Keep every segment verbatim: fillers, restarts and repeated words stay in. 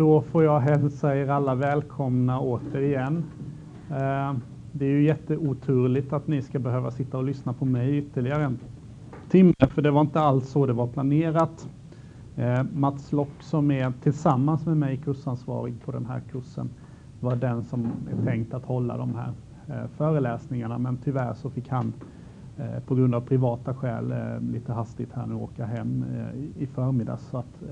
Då får jag hälsa er alla välkomna återigen. Det är ju jätteoturligt att ni ska behöva sitta och lyssna på mig ytterligare en timme, för det var inte alls så det var planerat. Mats Lock, som är tillsammans med mig kursansvarig på den här kursen, var den som är tänkt att hålla de här föreläsningarna, men tyvärr så fick han på grund av privata skäl lite hastigt här nu åka hem i förmiddags, så att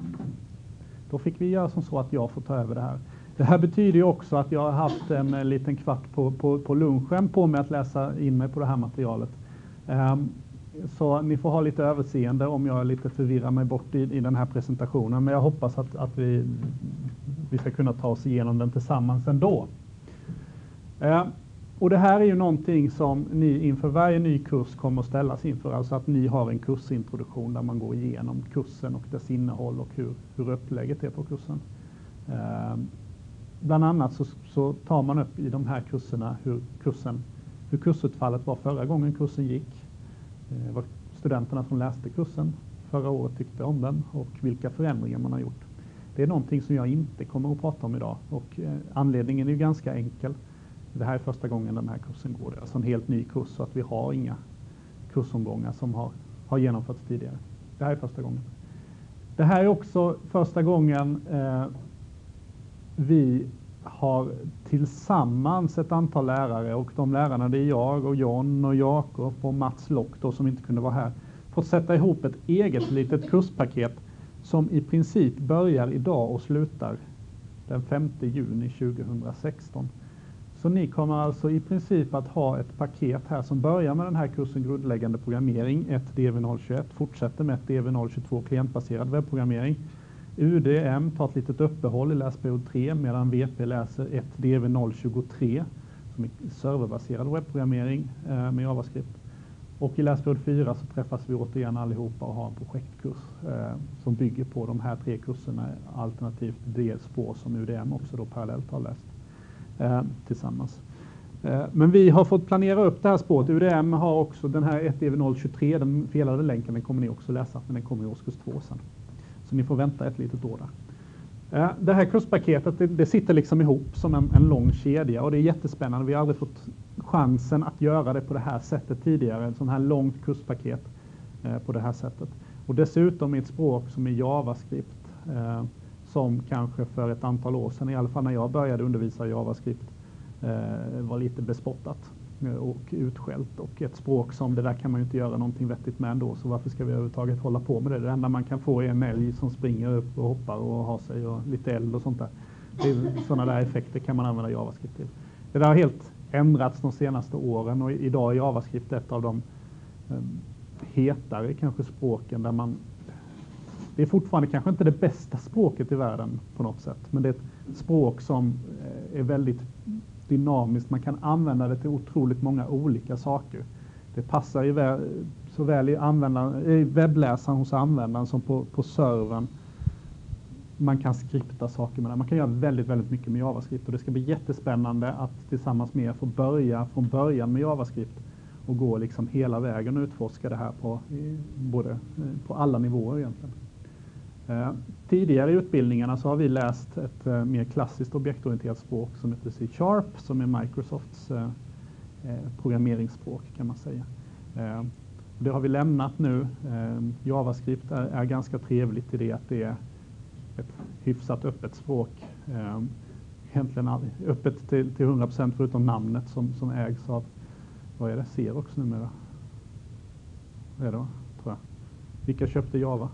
då fick vi göra som så att jag får ta över det här. Det här betyder ju också att jag har haft en liten kvart på, på, på lunchen på mig att läsa in mig på det här materialet. Um, så ni får ha lite överseende om jag lite förvirrar mig bort i, i den här presentationen. Men jag hoppas att, att vi, vi ska kunna ta oss igenom den tillsammans ändå. Uh, och det här är ju någonting som ni inför varje ny kurs kommer att ställas inför. Alltså att ni har en kursintroduktion där man går igenom kursen och dess innehåll och hur, hur upplägget är på kursen. Uh, bland annat så, så tar man upp i de här kurserna hur, kursen, hur kursutfallet var förra gången kursen gick. Uh, vad studenterna som läste kursen förra året tyckte om den och vilka förändringar man har gjort. Det är någonting som jag inte kommer att prata om idag, och uh, anledningen är ju ganska enkel. Det här är första gången den här kursen går. Det är alltså en helt ny kurs, så att vi har inga kursomgångar som har, har genomförts tidigare. Det här är första gången. Det här är också första gången eh, vi har tillsammans ett antal lärare, och de lärarna det är jag och John och Jakob och Mats Lock då, som inte kunde vara här, fått sätta ihop ett eget litet kurspaket som i princip börjar idag och slutar den femte juni tjugohundrasexton. Så ni kommer alltså i princip att ha ett paket här som börjar med den här kursen grundläggande programmering ett D V noll tjugoett, fortsätter med ett D V noll tjugotvå klientbaserad webbprogrammering. U D M tar ett litet uppehåll i läsperiod tre, medan V P läser ett D V noll tjugotre som är serverbaserad webbprogrammering eh, med JavaScript. Och i läsperiod fyra så träffas vi återigen allihopa och har en projektkurs eh, som bygger på de här tre kurserna, alternativt det spår som U D M också då parallellt har läst eh, tillsammans. Eh, men vi har fått planera upp det här spåret. U D M har också den här ett D V noll tjugotre, den felade länken, den kommer ni också läsa, men den kommer i årskurs två sen. Så ni får vänta ett litet år där. Eh, det här kurspaketet, det, det sitter liksom ihop som en, en lång kedja, och det är jättespännande. Vi har aldrig fått chansen att göra det på det här sättet tidigare, en sån här långt kurspaket eh, på det här sättet. Och dessutom i ett språk som är JavaScript, eh, som kanske för ett antal år sedan, i alla fall när jag började undervisa JavaScript, eh, var lite bespottat och utskällt, och ett språk som det där kan man ju inte göra någonting vettigt med ändå, så varför ska vi överhuvudtaget hålla på med det? Det enda man kan få är en älg som springer upp och hoppar och har sig, och lite eld och sånt där. Sådana där effekter kan man använda JavaScript till. Det där har helt ändrats de senaste åren, och idag är JavaScript ett av de um, hetare kanske språken där man, det är fortfarande kanske inte det bästa språket i världen på något sätt, men det är ett språk som är väldigt dynamiskt. Man kan använda det till otroligt många olika saker. Det passar i vä såväl i, i webbläsaren hos användaren som på, på servern. Man kan skripta saker med det. Man kan göra väldigt, väldigt mycket med JavaScript, och det ska bli jättespännande att tillsammans med er få börja från början med JavaScript och gå liksom hela vägen och utforska det här på, i, både, på alla nivåer egentligen. Eh, tidigare i utbildningarna så har vi läst ett eh, mer klassiskt objektorienterat språk som heter C Sharp, som är Microsofts eh, eh, programmeringsspråk kan man säga. Eh, det har vi lämnat nu. Eh, JavaScript är, är ganska trevligt i det att det är ett hyfsat öppet språk. Eh, egentligen all, öppet till, till hundra procent förutom namnet som, som ägs av, vad är det, Xerox numera? Vad är det, tror jag. Vilka köpte Java?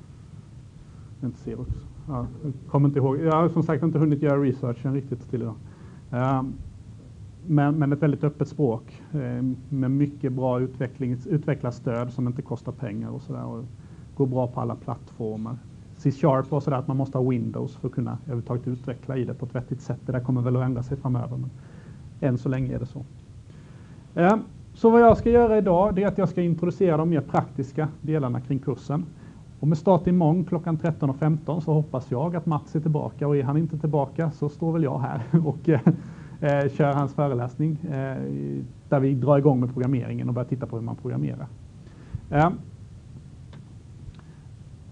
Inte Xerox. Ja, jag kommer inte ihåg. Jag har som sagt inte hunnit göra researchen riktigt till idag. Um, men, men ett väldigt öppet språk um, med mycket bra utvecklarstöd som inte kostar pengar och sådär, och går bra på alla plattformar. C Sharp var sådär att man måste ha Windows för att kunna överhuvudtaget utveckla i det på ett vettigt sätt. Det där kommer väl att ändra sig framöver, men än så länge är det så. Um, så vad jag ska göra idag, det är att jag ska introducera de mer praktiska delarna kring kursen. Och med start imorgon klockan tretton och femton så hoppas jag att Mats är tillbaka, och är han inte tillbaka så står väl jag här och eh, kör hans föreläsning eh, där vi drar igång med programmeringen och börjar titta på hur man programmerar. Eh,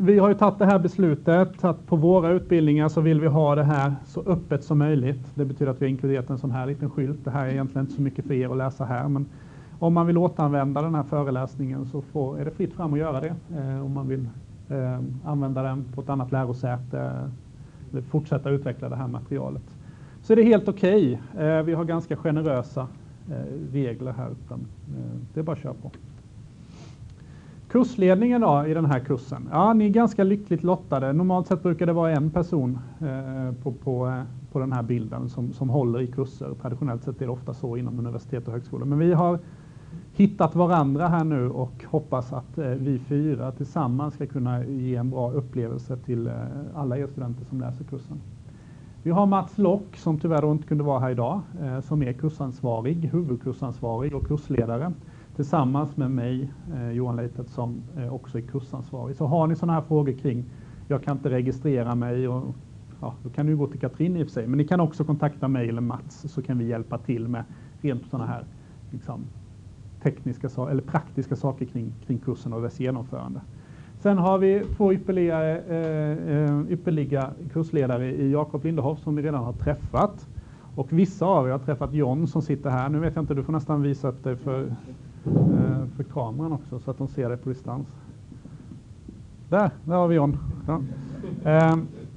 vi har ju tagit det här beslutet att på våra utbildningar så vill vi ha det här så öppet som möjligt. Det betyder att vi har inkluderat en sån här liten skylt. Det här är egentligen inte så mycket för er att läsa här, men om man vill återanvända den här föreläsningen så får, är det fritt fram att göra det. Eh, om man vill eh, använda den på ett annat lärosäte eller fortsätta utveckla det här materialet. Så är det helt okej. Okay. Eh, vi har ganska generösa eh, regler här uppe. Eh, det är bara att köra på. Kursledningen då i den här kursen. Ja, ni är ganska lyckligt lottade. Normalt sett brukar det vara en person eh, på, på, eh, på den här bilden som, som håller i kurser. Traditionellt sett är det ofta så inom universitet och högskolor. Men vi har hittat varandra här nu och hoppas att eh, vi fyra tillsammans ska kunna ge en bra upplevelse till eh, alla er studenter som läser kursen. Vi har Mats Lock som tyvärr då inte kunde vara här idag, eh, som är kursansvarig, huvudkursansvarig och kursledare. Tillsammans med mig, eh, Johan Leitet, som eh, också är kursansvarig. Så har ni sådana här frågor kring, jag kan inte registrera mig, och, ja, då kan ni gå till Katrin i och för sig. Men ni kan också kontakta mig eller Mats så kan vi hjälpa till med rent sådana här liksom, tekniska eller praktiska saker kring, kring kursen och dess genomförande. Sen har vi två ypperliga, eh, ypperliga kursledare i Jakob Lindehoff som vi redan har träffat. Och vissa av er har träffat John som sitter här. Nu vet jag inte, du får nästan visa upp det för, eh, för kameran också så att de ser det på distans. Där, där har vi John. Ja. Eh,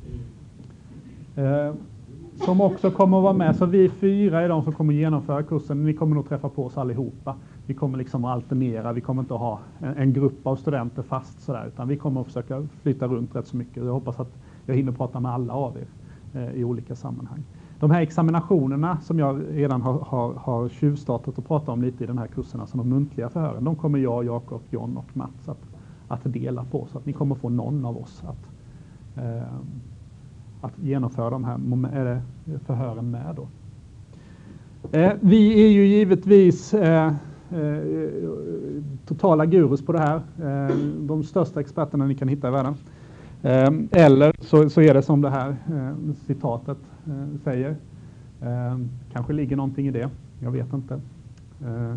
eh, som också kommer att vara med. Så vi fyra är de som kommer att genomföra kursen. Ni kommer nog träffa på oss allihopa. Vi kommer liksom att alternera. Vi kommer inte att ha en, en grupp av studenter fast sådär. Utan vi kommer att försöka flytta runt rätt så mycket. Jag hoppas att jag hinner prata med alla av er eh, i olika sammanhang. De här examinationerna som jag redan har, har, har tjuvstartat och pratat om lite i den här kursen, alltså de muntliga förhören, de kommer jag, Jakob, John och Mats att, att dela på. Så att ni kommer få någon av oss att, eh, att genomföra de här äh, förhören med. Då. Eh, vi är ju givetvis eh, eh, totala gurus på det här. Eh, de största experterna ni kan hitta i världen. Eh, eller så, så är det som det här eh, citatet eh, säger. Eh, kanske ligger någonting i det. Jag vet inte. Eh,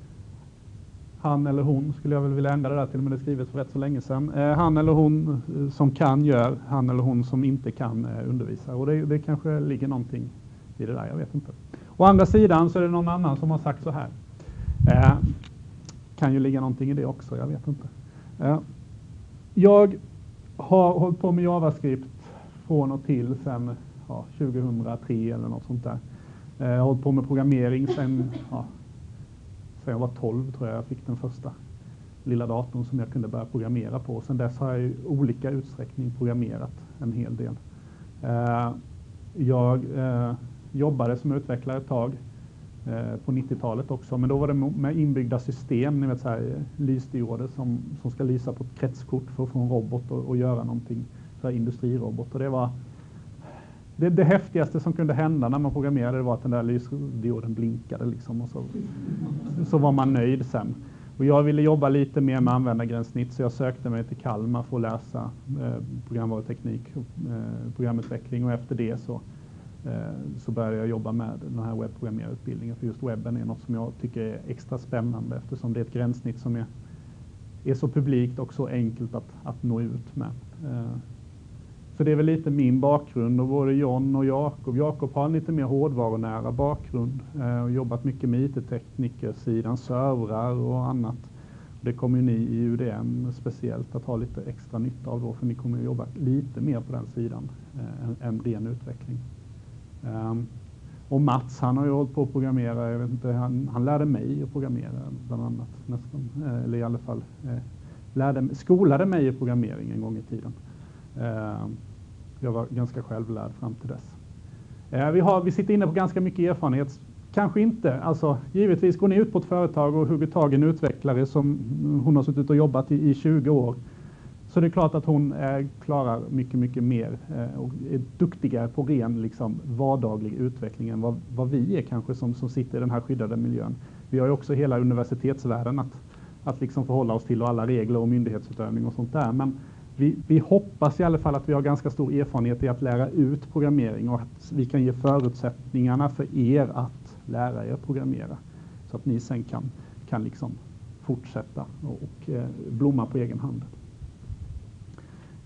han eller hon skulle jag väl vilja ändra det där till, men det skrivits för rätt så länge sedan. Eh, han eller hon som kan gör, han eller hon som inte kan eh, undervisa. Och det, det kanske ligger någonting i det där, jag vet inte. Å andra sidan så är det någon annan som har sagt så här. Eh, kan ju ligga någonting i det också, jag vet inte. Eh, jag har hållit på med JavaScript från och till sedan ja, tjugohundratre eller något sånt där. Eh, jag har hållit på med programmering sedan, ja, sedan jag var tolv tror jag jag fick den första lilla datorn som jag kunde börja programmera på. Sedan dess har jag i olika utsträckning programmerat en hel del. Eh, jag eh, jobbade som utvecklare ett tag eh, på nittiotalet också, men då var det med inbyggda system, ni vet så här lysdioder som, som ska lysa på ett kretskort för att få en robot och, och göra någonting för industrirobot. Och det var det, det häftigaste som kunde hända när man programmerade, det var att den där lysdioden blinkade liksom, och så, så var man nöjd sen. Och jag ville jobba lite mer med användargränssnitt, så jag sökte mig till Kalmar för att läsa eh, programvaruteknik och eh, programutveckling, och efter det så så började jag jobba med den här webbprogrammerarutbildningen, för just webben är något som jag tycker är extra spännande eftersom det är ett gränssnitt som är, är så publikt och så enkelt att, att nå ut med. Så det är väl lite min bakgrund, och både John och Jakob. Jakob har en lite mer hårdvarunära bakgrund och jobbat mycket med I T-teknikersidan, servrar och annat. Det kommer ju ni i U D M speciellt att ha lite extra nytta av då, för ni kommer att jobba lite mer på den sidan än, än ren utveckling. Um, och Mats, han har ju hållit på att programmera, jag vet inte, han, han lärde mig att programmera bland annat, nästan, eh, eller i alla fall eh, lärde, skolade mig i programmering en gång i tiden. Uh, jag var ganska självlärd fram till dess. Uh, vi, har, vi sitter inne på ganska mycket erfarenhet, kanske inte, alltså givetvis går ni ut på ett företag och hugger tag i en utvecklare som hon har suttit och jobbat i, i tjugo år. Så det är klart att hon eh, klarar mycket, mycket mer eh, och är duktigare på ren liksom, vardaglig utveckling än vad, vad vi är kanske som, som sitter i den här skyddade miljön. Vi har ju också hela universitetsvärlden att, att liksom förhålla oss till, och alla regler och myndighetsutövning och sånt där. Men vi, vi hoppas i alla fall att vi har ganska stor erfarenhet i att lära ut programmering, och att vi kan ge förutsättningarna för er att lära er programmera. Så att ni sen kan, kan liksom fortsätta och, och eh, blomma på egen hand.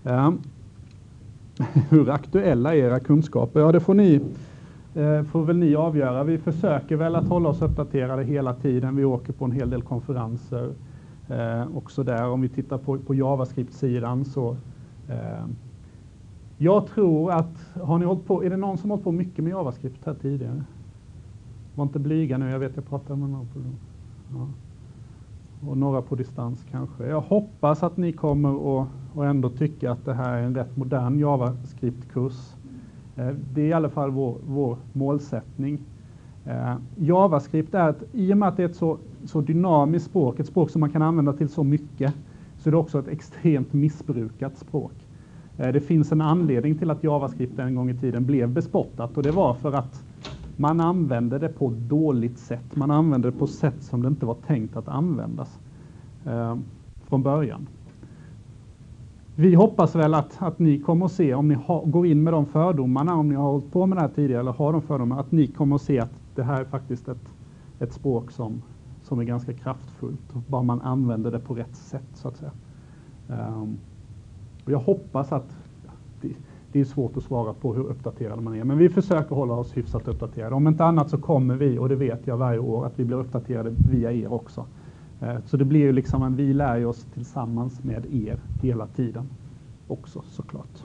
Ja. Hur aktuella är era kunskaper? Ja, det får ni eh, får väl ni avgöra. Vi försöker väl att hålla oss uppdaterade hela tiden. Vi åker på en hel del konferenser eh, också där. Om vi tittar på, på JavaScript-sidan så eh, jag tror att, har ni hållit på, är det någon som har hållit på mycket med JavaScript här tidigare? Var inte blyga nu, jag vet jag pratar med någon på det. Ja. Och några på distans kanske. Jag hoppas att ni kommer att och ändå tycka att det här är en rätt modern JavaScript-kurs. Eh, det är i alla fall vår, vår målsättning. Eh, JavaScript är, ett, i och med att det är ett så, så dynamiskt språk, ett språk som man kan använda till så mycket, så är det också ett extremt missbrukat språk. Eh, det finns en anledning till att JavaScript en gång i tiden blev bespottat, och det var för att man använde det på ett dåligt sätt. Man använde det på sätt som det inte var tänkt att användas eh, från början. Vi hoppas väl att, att ni kommer att se, om ni ha, går in med de fördomarna, om ni har hållit på med det här tidigare eller har de fördomarna, att ni kommer att se att det här är faktiskt ett, ett språk som, som är ganska kraftfullt. Bara man använder det på rätt sätt, så att säga. Um, och jag hoppas att, det, det är svårt att svara på hur uppdaterad man är, men vi försöker hålla oss hyfsat uppdaterade. Om inte annat så kommer vi, och det vet jag varje år, att vi blir uppdaterade via er också. Så det blir ju liksom en, vi lär oss tillsammans med er hela tiden också, såklart.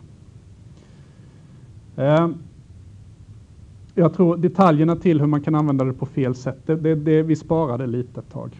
Jag tror detaljerna till hur man kan använda det på fel sätt, det, det, det vi sparade lite ett tag.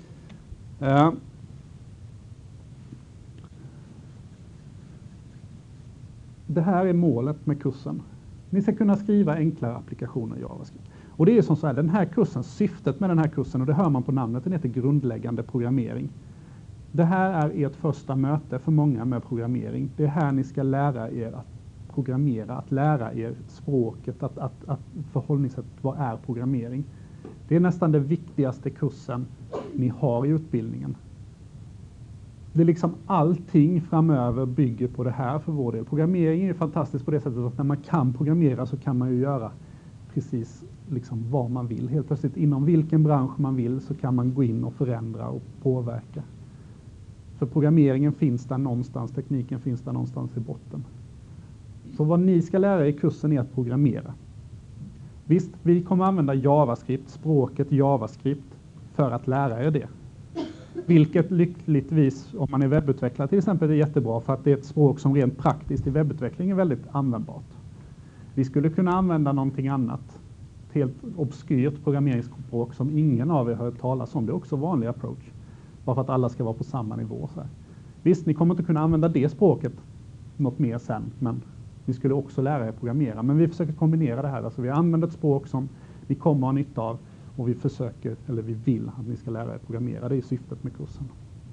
Det här är målet med kursen. Ni ska kunna skriva enklare applikationer i JavaScript. Och det är som så här, den här kursen, syftet med den här kursen, och det hör man på namnet, den heter grundläggande programmering. Det här är ert första möte för många med programmering. Det är här ni ska lära er att programmera, att lära er språket, att, att, att förhållningssätt, vad är programmering. Det är nästan den viktigaste kursen ni har i utbildningen. Det är liksom allting framöver bygger på det här för vår del. Programmering är fantastiskt på det sättet att när man kan programmera så kan man ju göra precis liksom vad man vill. Helt plötsligt inom vilken bransch man vill så kan man gå in och förändra och påverka. För programmeringen finns där någonstans, tekniken finns där någonstans i botten. Så vad ni ska lära er i kursen är att programmera. Visst, vi kommer använda JavaScript, språket JavaScript, för att lära er det. Vilket lyckligtvis, om man är webbutvecklare till exempel, är jättebra, för att det är ett språk som rent praktiskt i webbutveckling är väldigt användbart. Vi skulle kunna använda någonting annat, ett helt obskyrt programmeringsspråk som ingen av er har hört talas om. Det är också vanlig approach, bara för att alla ska vara på samma nivå. Så här. Visst, ni kommer inte kunna använda det språket något mer sen, men ni skulle också lära er programmera. Men vi försöker kombinera det här. Alltså vi använder ett språk som ni kommer ha nytta av, och vi försöker, eller vi vill att ni ska lära er programmera. Det är syftet med kursen.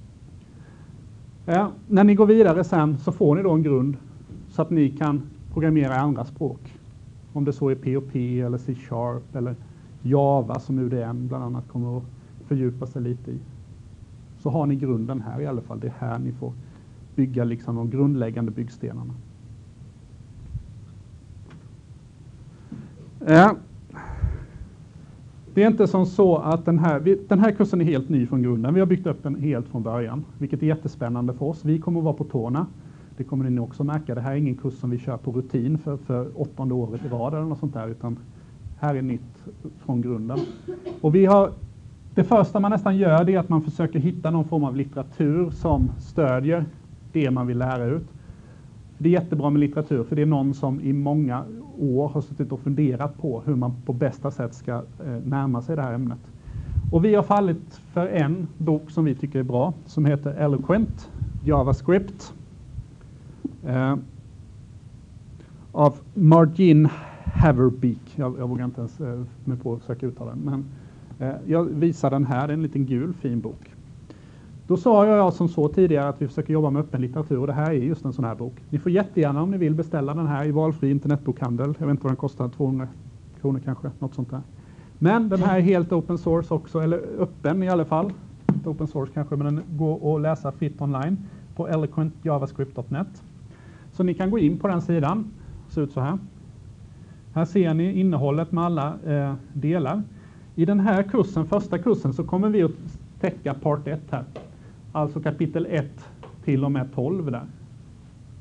Ja, när ni går vidare sen så får ni då en grund så att ni kan programmera i andra språk. Om det så är P H P eller C Sharp eller Java som U D M bland annat kommer att fördjupa sig lite i. Så har ni grunden här i alla fall. Det är här ni får bygga liksom de grundläggande byggstenarna. Ja. Det är inte som så att den här, vi, den här kursen är helt ny från grunden. Vi har byggt upp den helt från början, vilket är jättespännande för oss. Vi kommer att vara på tårna. Det kommer ni också märka. Det här är ingen kurs som vi kör på rutin för, för åttonde året i rad eller något sånt där, utan här är nytt från grunden. Och vi har, det första man nästan gör det är att man försöker hitta någon form av litteratur som stödjer det man vill lära ut. Det är jättebra med litteratur, för det är någon som i många år har suttit och funderat på hur man på bästa sätt ska eh, närma sig det här ämnet. Och vi har fallit för en bok som vi tycker är bra, som heter Eloquent JavaScript. Eh, av Margin Haverbeek. Jag, jag vågar inte ens eh, med på att försöka uttala den, men eh, jag visar den här. Det är en liten gul fin bok. Då sa jag som så tidigare att vi försöker jobba med öppen litteratur, och det här är just en sån här bok. Ni får jättegärna, om ni vill, beställa den här i valfri internetbokhandel. Jag vet inte vad den kostar, tvåhundra kronor kanske, något sånt där. Men den här är helt open source också, eller öppen i alla fall. Inte open source kanske, men den går att läsa fritt online på eloquent javascript dot net. Så ni kan gå in på den sidan, det ser ut så här. Här ser ni innehållet med alla eh, delar. I den här kursen, första kursen, så kommer vi att täcka part ett här. Alltså kapitel ett till och med tolv där.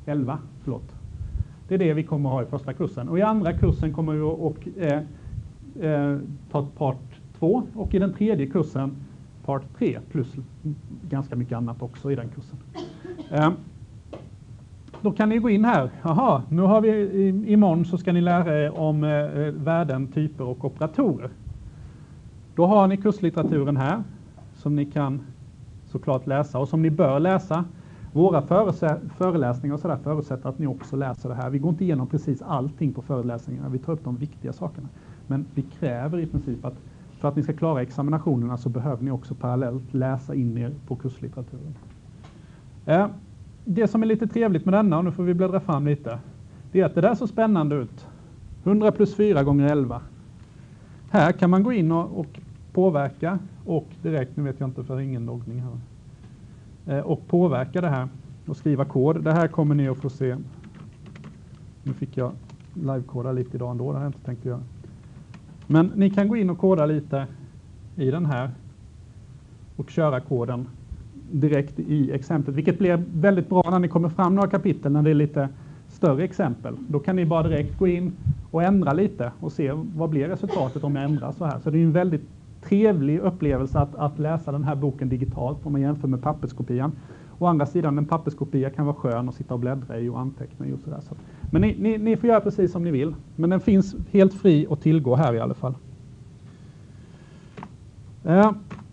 elva, förlåt. Det är det vi kommer att ha i första kursen. Och i andra kursen kommer vi att och, eh, eh, ta part två och i den tredje kursen part tre plus ganska mycket annat också i den kursen. Eh, då kan ni gå in här. Jaha, nu har vi i, imorgon så ska ni lära er om eh, värden, typer och operatorer. Då har ni kurslitteraturen här som ni kan såklart läsa och som ni bör läsa. Våra föreläsningar och sådär förutsätter att ni också läser det här. Vi går inte igenom precis allting på föreläsningarna. Vi tar upp de viktiga sakerna. Men vi kräver i princip att för att ni ska klara examinationerna så behöver ni också parallellt läsa in er på kurslitteraturen. Eh, det som är lite trevligt med denna, och nu får vi bläddra fram lite, det är att det där ser spännande ut. hundra plus fyra gånger elva. Här kan man gå in och, och påverka och direkt, nu vet jag inte för ingen loggning här. Och påverka det här och skriva kod. Det här kommer ni att få se. Nu fick jag live-koda lite idag ändå, det har jag inte tänkt göra. Men ni kan gå in och koda lite i den här och köra koden direkt i exemplet, vilket blir väldigt bra när ni kommer fram några kapitel när det är lite större exempel. Då kan ni bara direkt gå in och ändra lite och se vad blir resultatet om jag ändrar så här. Så det är en väldigt trevlig upplevelse att, att läsa den här boken digitalt om man jämför med papperskopian. Å andra sidan, en papperskopia kan vara skön att sitta och bläddra i och anteckna i och sådär. Så. Men ni, ni, ni får göra precis som ni vill. Men den finns helt fri att tillgå här i alla fall. Eh.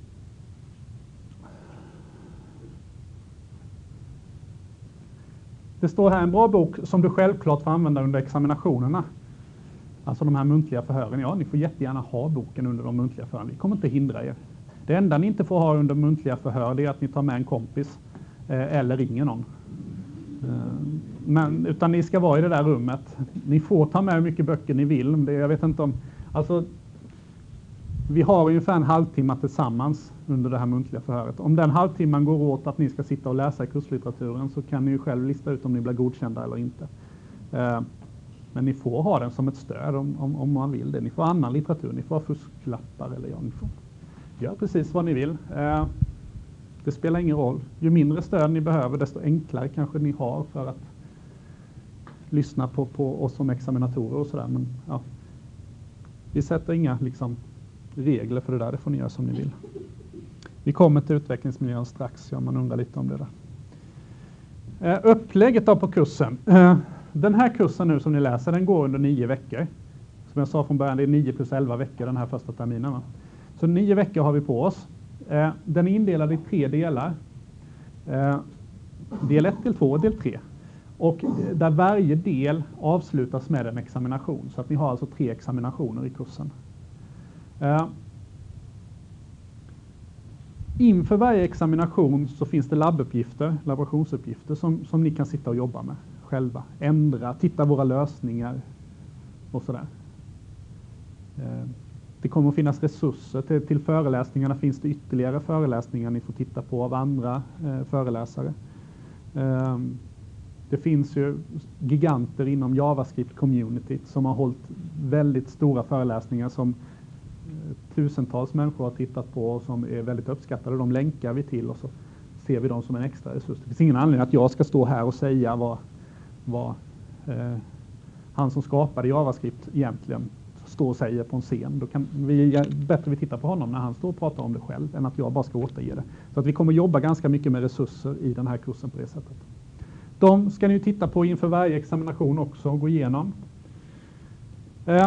Det står här en bra bok som du självklart får använda under examinationerna. Alltså de här muntliga förhören. Ja, ni får jättegärna ha boken under de muntliga förhören. Vi kommer inte hindra er. Det enda ni inte får ha under muntliga förhör det är att ni tar med en kompis eh, eller ringer någon. Eh, men, utan ni ska vara i det där rummet. Ni får ta med hur mycket böcker ni vill. Det, jag vet inte om... Alltså, vi har ungefär en halvtimme tillsammans under det här muntliga förhöret. Om den halvtimman går åt att ni ska sitta och läsa i kurslitteraturen så kan ni ju själv lista ut om ni blir godkända eller inte. Eh, Men ni får ha den som ett stöd om, om, om man vill det. Ni får annan litteratur, ni får ha fusklappar eller ja, ni får göra precis vad ni vill. Eh, det spelar ingen roll. Ju mindre stöd ni behöver, desto enklare kanske ni har för att lyssna på, på oss som examinatorer och sådär. Men ja, vi sätter inga liksom, regler för det där, det får ni göra som ni vill. Vi kommer till utvecklingsmiljön strax, ja, man undrar lite om det där. Eh, upplägget då på kursen. Eh, Den här kursen nu som ni läser, den går under nio veckor. Som jag sa från början, det är nio plus elva veckor den här första terminen. Va? Så nio veckor har vi på oss. Eh, den är indelad i tre delar. Eh, del ett, del två och del tre. Och där varje del avslutas med en examination. Så att ni har alltså tre examinationer i kursen. Eh, inför varje examination så finns det labbuppgifter, laborationsuppgifter som, som ni kan sitta och jobba med själva. Ändra, titta våra lösningar och sådär. Eh, det kommer att finnas resurser till, till föreläsningarna. Finns det ytterligare föreläsningar ni får titta på av andra eh, föreläsare. Eh, det finns ju giganter inom JavaScript-communityt som har hållit väldigt stora föreläsningar som tusentals människor har tittat på och som är väldigt uppskattade. De länkar vi till och så ser vi dem som en extra resurs. Det finns ingen anledning att jag ska stå här och säga vad, vad eh, han som skapade JavaScript egentligen står och säger på en scen. Då kan vi bättre vi tittar på honom när han står och pratar om det själv än att jag bara ska återge det. Så att vi kommer jobba ganska mycket med resurser i den här kursen på det sättet. De ska ni ju titta på inför varje examination också och gå igenom. Eh,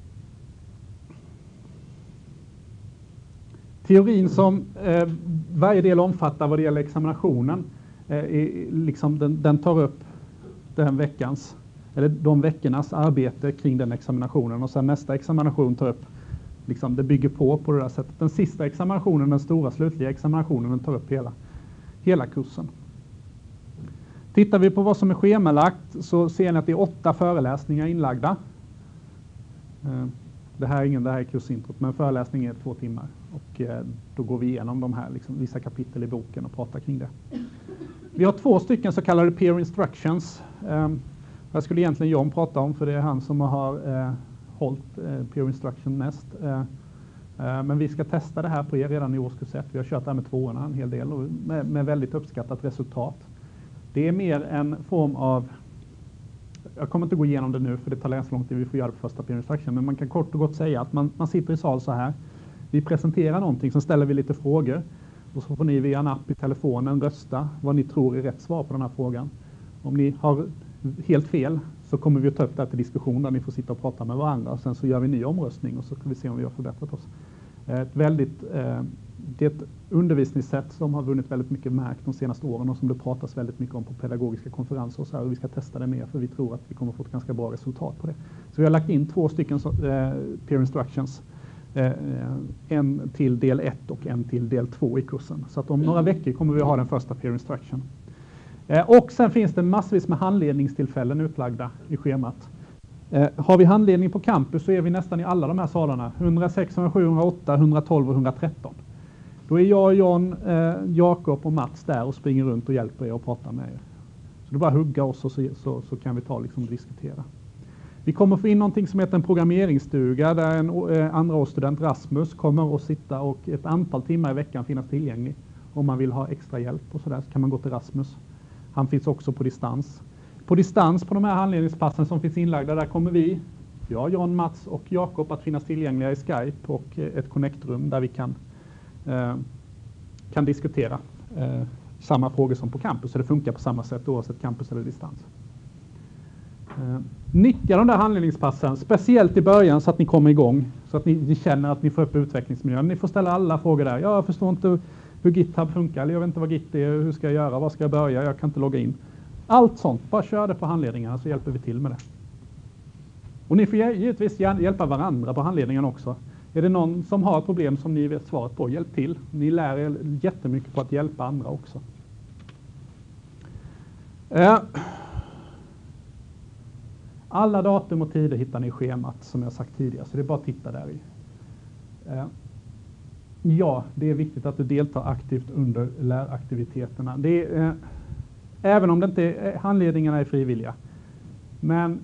Teorin som eh, varje del omfattar vad det gäller examinationen, eh, är, liksom den, den tar upp den veckans, eller de veckornas arbete kring den examinationen och sen nästa examination tar upp, liksom, det bygger på på det där sättet. Den sista examinationen, den stora slutliga examinationen, den tar upp hela, hela kursen. Tittar vi på vad som är schemalagt så ser ni att det är åtta föreläsningar inlagda. Eh, Det här är ingen, det här är kursintrot, men föreläsningen är två timmar. Och eh, då går vi igenom de här, liksom, vissa kapitel i boken och pratar kring det. Vi har två stycken så kallade peer instructions. Eh, jag skulle egentligen John prata om, för det är han som har eh, hållit eh, peer instruction mest. Eh, eh, men vi ska testa det här på er redan i årskurs ett. Vi har kört det här med tvåorna en hel del och med, med väldigt uppskattat resultat. Det är mer en form av, jag kommer inte gå igenom det nu för det tar ganska lång tid, vi får göra det på första peer instruction, men man kan kort och gott säga att man, man sitter i sal så här. Vi presenterar någonting, så ställer vi lite frågor och så får ni via en app i telefonen rösta vad ni tror är rätt svar på den här frågan. Om ni har helt fel så kommer vi att ta upp det här till diskussion där ni får sitta och prata med varandra och sen så gör vi en ny omröstning och så kan vi se om vi har förbättrat oss. Ett väldigt, eh, det är ett undervisningssätt som har vunnit väldigt mycket märkt de senaste åren och som det pratas väldigt mycket om på pedagogiska konferenser och så här, och vi ska testa det mer för vi tror att vi kommer få ett ganska bra resultat på det. Så vi har lagt in två stycken så, eh, peer instructions. Eh, en till del ett och en till del två i kursen. Så att om några veckor kommer vi att ha den första peer instruction. Eh, och sen finns det massvis med handledningstillfällen utlagda i schemat. Eh, har vi handledning på campus så är vi nästan i alla de här salarna. hundrasex, hundrasju, hundraåtta, hundratolv och hundratretton. Då är jag, John, eh, Jakob och Mats där och springer runt och hjälper er och pratar med er. Så det är bara hugga oss och så, så, så kan vi ta liksom och diskutera. Vi kommer få in någonting som heter en programmeringsstuga där en eh, andraårsstudent, Rasmus, kommer att sitta och ett antal timmar i veckan finnas tillgänglig. Om man vill ha extra hjälp och sådär så kan man gå till Rasmus. Han finns också på distans. På distans på de här handledningspassen som finns inlagda, där kommer vi, jag, John, Mats och Jakob att finnas tillgängliga i Skype och ett connect-rum där vi kan, eh, kan diskutera eh, samma frågor som på campus. Så det funkar på samma sätt oavsett campus eller distans. Eh, nyttja de där handledningspassen, speciellt i början så att ni kommer igång. Så att ni, ni känner att ni får upp utvecklingsmiljön. Ni får ställa alla frågor där. Ja, jag förstår inte hur GitHub funkar, eller jag vet inte vad Git är, hur ska jag göra, vad ska jag börja, jag kan inte logga in. Allt sånt, bara kör det på handledningarna så hjälper vi till med det. Och ni får givetvis hjälpa varandra på handledningen också. Är det någon som har ett problem som ni vet svaret på, hjälp till. Ni lär er jättemycket på att hjälpa andra också. Eh. Alla datum och tider hittar ni i schemat som jag sagt tidigare, så det är bara att titta där i. Eh. Ja, det är viktigt att du deltar aktivt under läraktiviteterna. Det är, eh, även om det inte är, handledningarna är frivilliga. Men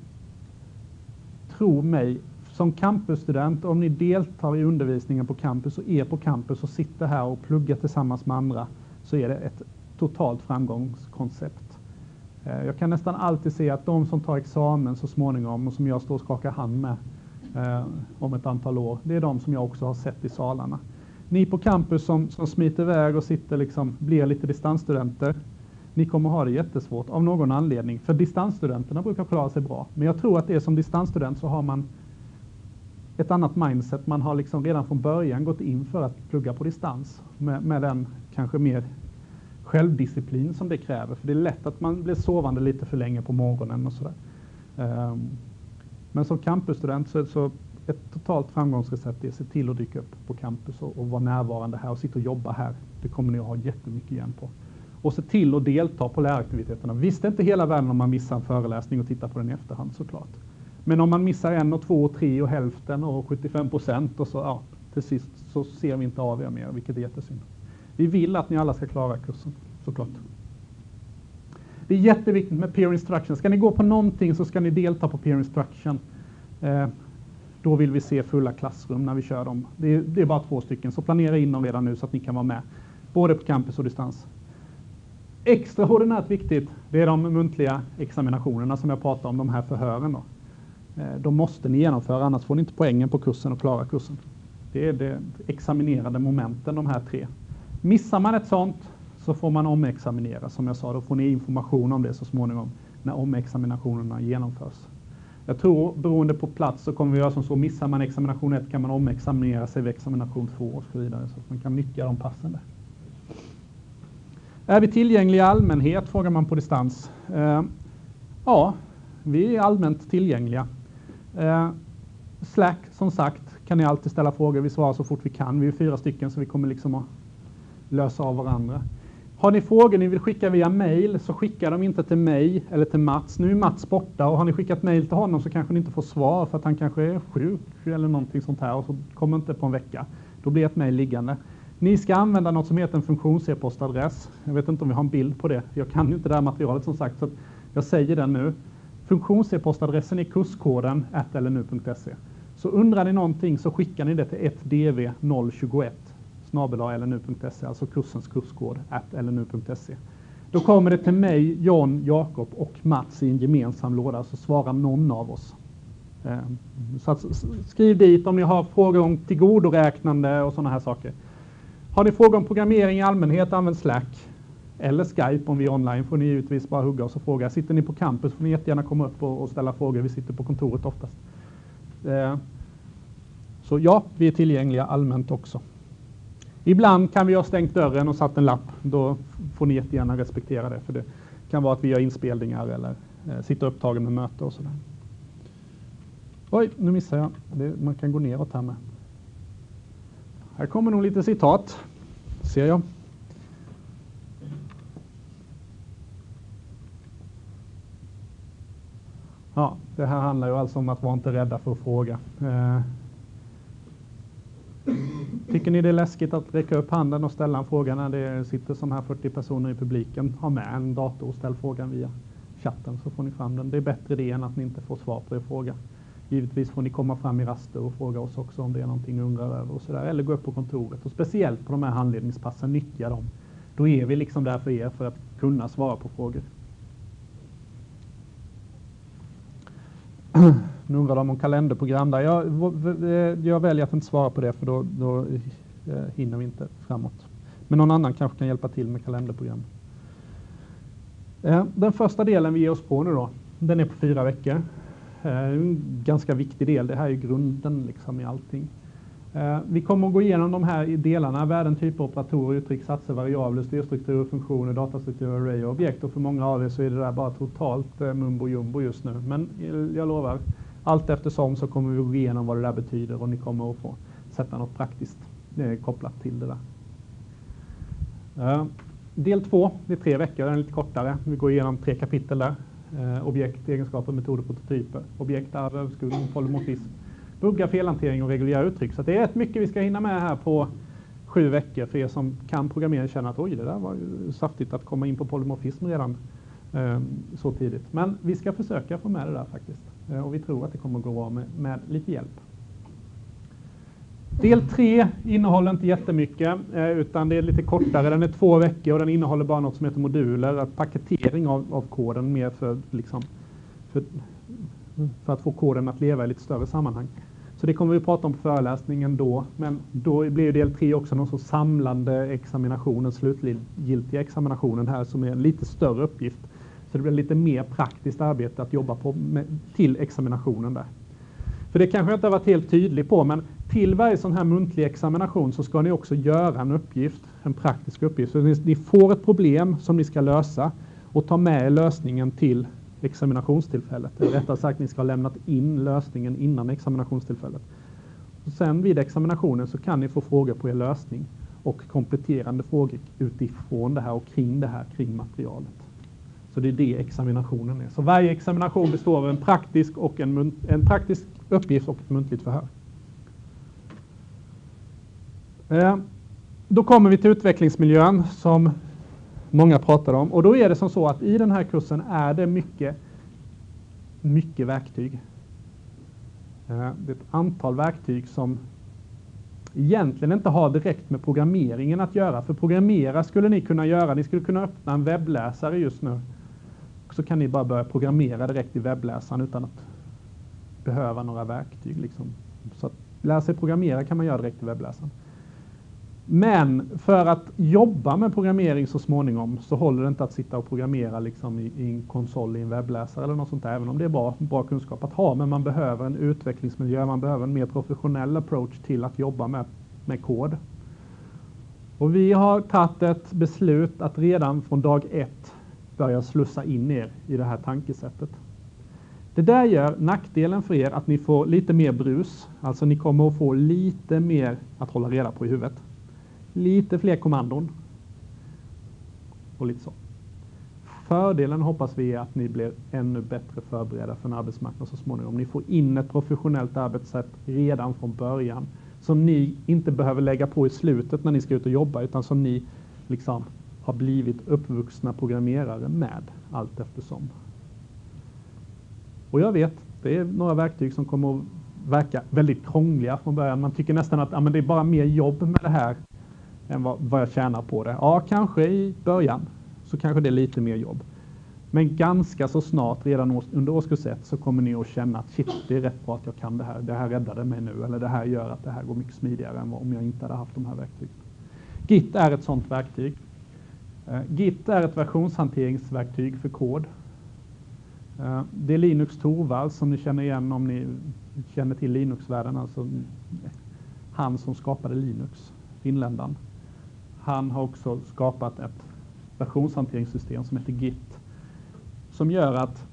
tro mig, som campusstudent, om ni deltar i undervisningen på campus och är på campus och sitter här och pluggar tillsammans med andra, så är det ett totalt framgångskoncept. Eh, jag kan nästan alltid se att de som tar examen så småningom och som jag står och skakar hand med eh, om ett antal år, det är de som jag också har sett i salarna. Ni på campus som, som smiter iväg och sitter liksom, blir lite distansstudenter, ni kommer ha det jättesvårt av någon anledning. För distansstudenterna brukar klara sig bra. Men jag tror att det är som distansstudent så har man ett annat mindset. Man har liksom redan från början gått in för att plugga på distans. Med, med den kanske mer självdisciplin som det kräver. För det är lätt att man blir sovande lite för länge på morgonen och sådär. Um, men som campusstudent så, så ett totalt framgångsrecept är att se till att dyka upp på campus och, och vara närvarande här och sitta och jobba här. Det kommer ni att ha jättemycket igen på. Och se till att delta på läraktiviteterna. Visst, det är inte hela världen om man missar en föreläsning och tittar på den i efterhand såklart. Men om man missar en och två och tre och hälften och sjuttiofem procent och så, ja, till sist så ser vi inte av er mer, vilket är jättesynd. Vi vill att ni alla ska klara kursen, såklart. Det är jätteviktigt med peer instruction. Ska ni gå på någonting så ska ni delta på peer instruction. Eh, då vill vi se fulla klassrum när vi kör dem. Det är, det är bara två stycken, så planera in dem redan nu så att ni kan vara med. Både på campus och distans. Extraordinärt viktigt, det är de muntliga examinationerna som jag pratar om, de här förhören då. De måste ni genomföra, annars får ni inte poängen på kursen och klara kursen. Det är det examinerade momenten, de här tre. Missar man ett sånt så får man omexaminera, som jag sa, då får ni information om det så småningom när omexaminationerna genomförs. Jag tror, beroende på plats så kommer vi göra som så, missar man examination ett kan man omexaminera sig vid examination två och så vidare, så att man kan nyttja de passen där. Är vi tillgängliga i allmänhet, frågar man på distans. Eh, ja, vi är allmänt tillgängliga. Eh, Slack, som sagt, kan ni alltid ställa frågor. Vi svarar så fort vi kan. Vi är fyra stycken så vi kommer liksom att lösa av varandra. Har ni frågor ni vill skicka via mail så skicka dem inte till mig eller till Mats. Nu är Mats borta och har ni skickat mail till honom så kanske ni inte får svar för att han kanske är sjuk eller någonting sånt här och så kommer inte på en vecka. Då blir ett mail liggande. Ni ska använda något som heter en funktions-e-postadress. Jag vet inte om vi har en bild på det. Jag kan ju inte det här materialet som sagt så jag säger den nu. Funktions-e-postadressen är kurskoden at l n u punkt se. Så undrar ni någonting så skickar ni det till ett d v noll tvåett snabel-a l n u punkt se, alltså kursens kurskod at l n u punkt se. Då kommer det till mig, John, Jakob och Mats i en gemensam låda, så svarar någon av oss. Så att skriv dit om ni har frågor om tillgodoräknande och sådana här saker. Har ni frågor om programmering i allmänhet, använd Slack eller Skype om vi är online, får ni givetvis bara hugga oss och fråga. Sitter ni på campus får ni jättegärna komma upp och, och ställa frågor. Vi sitter på kontoret oftast. Så ja, vi är tillgängliga allmänt också. Ibland kan vi ha stängt dörren och satt en lapp. Då får ni jättegärna respektera det. För det kan vara att vi gör inspelningar eller eh, sitter upptagen med möte och sådär. Oj, nu missar jag. Det, man kan gå neråt här med. Här kommer nog lite citat. Ser jag. Ja, det här handlar ju alltså om att vara inte rädda för att fråga. Eh, Tycker ni det är läskigt att räcka upp handen och ställa en fråga när det sitter som här fyrtio personer i publiken? Ha med en dator och ställ frågan via chatten så får ni fram den. Det är bättre det än att ni inte får svar på er fråga. Givetvis får ni komma fram i raster och fråga oss också om det är någonting ni undrar över och sådär. Eller gå upp på kontoret och speciellt på de här handledningspassen, nyttja dem. Då är vi liksom där för er för att kunna svara på frågor. Nu undrar de om kalenderprogram där. Jag, jag väljer att inte svara på det för då, då hinner vi inte framåt. Men någon annan kanske kan hjälpa till med kalenderprogram. Den första delen vi ger oss på nu då, den är på fyra veckor. En ganska viktig del, det här är grunden liksom i allting. Vi kommer att gå igenom de här delarna, värden, typer, operatorer, uttryck, satser, variabler, styrstrukturer, funktioner, datastrukturer, array och objekt. Och för många av er så är det där bara totalt mumbo jumbo just nu. Men jag lovar, allt eftersom så kommer vi att gå igenom vad det där betyder och ni kommer att få sätta något praktiskt kopplat till det där. Del två, det är tre veckor, den är lite kortare. Vi går igenom tre kapitel där. Objekt, egenskaper, metoder, prototyper. Objekt, arv, överskugning, polymorfism. Buggar, felhantering och reguljära uttryck. Så det är rätt mycket vi ska hinna med här på sju veckor för er som kan programmera och känna att oj, det där var ju saftigt att komma in på polymorfism redan eh, så tidigt. Men vi ska försöka få med det där faktiskt. Eh, och vi tror att det kommer att gå bra med, med lite hjälp. Del tre innehåller inte jättemycket eh, utan det är lite kortare. Den är två veckor och den innehåller bara något som heter moduler. Att paketering av, av koden mer för, liksom, för, för att få koden att leva i lite större sammanhang. Så det kommer vi att prata om på föreläsningen då. Men då blir del tre också någon så samlande examinationen, slutgiltiga examinationen här som är en lite större uppgift. Så det blir lite mer praktiskt arbete att jobba på med, till examinationen där. För det kanske jag inte har varit helt tydlig på, men till varje sån här muntlig examination så ska ni också göra en uppgift, en praktisk uppgift. Så ni, ni får ett problem som ni ska lösa och ta med lösningen till examinationstillfället. Eller rättare sagt, ni ska ha lämnat in lösningen innan examinationstillfället. Och sen vid examinationen så kan ni få frågor på er lösning och kompletterande frågor utifrån det här och kring det här, kring materialet. Så det är det examinationen är. Så varje examination består av en praktisk, och en, en praktisk uppgift och ett muntligt förhör. Eh, då kommer vi till utvecklingsmiljön som många pratar om. Och då är det som så att i den här kursen är det mycket, mycket verktyg. Eh, det är ett antal verktyg som egentligen inte har direkt med programmeringen att göra. För programmera skulle ni kunna göra. Ni skulle kunna öppna en webbläsare just nu. Så kan ni bara börja programmera direkt i webbläsaren utan att behöva några verktyg. Liksom. Så att lära sig programmera kan man göra direkt i webbläsaren. Men för att jobba med programmering så småningom så håller det inte att sitta och programmera liksom i, i en konsol i en webbläsare eller något sånt där. Även om det är bra, bra kunskap att ha. Men man behöver en utvecklingsmiljö, man behöver en mer professionell approach till att jobba med, med kod. Och vi har tagit ett beslut att redan från dag ett börja slussa in er i det här tankesättet. Det där gör nackdelen för er att ni får lite mer brus. Alltså ni kommer att få lite mer att hålla reda på i huvudet. Lite fler kommandon. Och lite så. Fördelen hoppas vi är att ni blir ännu bättre förberedda för en arbetsmarknad så småningom. Ni får in ett professionellt arbetssätt redan från början. Som ni inte behöver lägga på i slutet när ni ska ut och jobba. Utan som ni liksom har blivit uppvuxna programmerare med allt eftersom. Och jag vet, det är några verktyg som kommer att verka väldigt krångliga från början. Man tycker nästan att ja, men det är bara mer jobb med det här än vad, vad jag tjänar på det. Ja, kanske i början. så kanske det är lite mer jobb. Men ganska så snart, redan under årskurs ett, så kommer ni att känna att shit, det är rätt bra att jag kan det här. Det här räddade mig nu, eller det här gör att det här går mycket smidigare än om jag inte hade haft de här verktygen. Git är ett sådant verktyg. Uh, Git är ett versionshanteringsverktyg för kod. Uh, det är Linus Torvalds som ni känner igen om ni känner till Linux-världen, alltså han som skapade Linux, finländaren. Han har också skapat ett versionshanteringssystem som heter Git, som gör att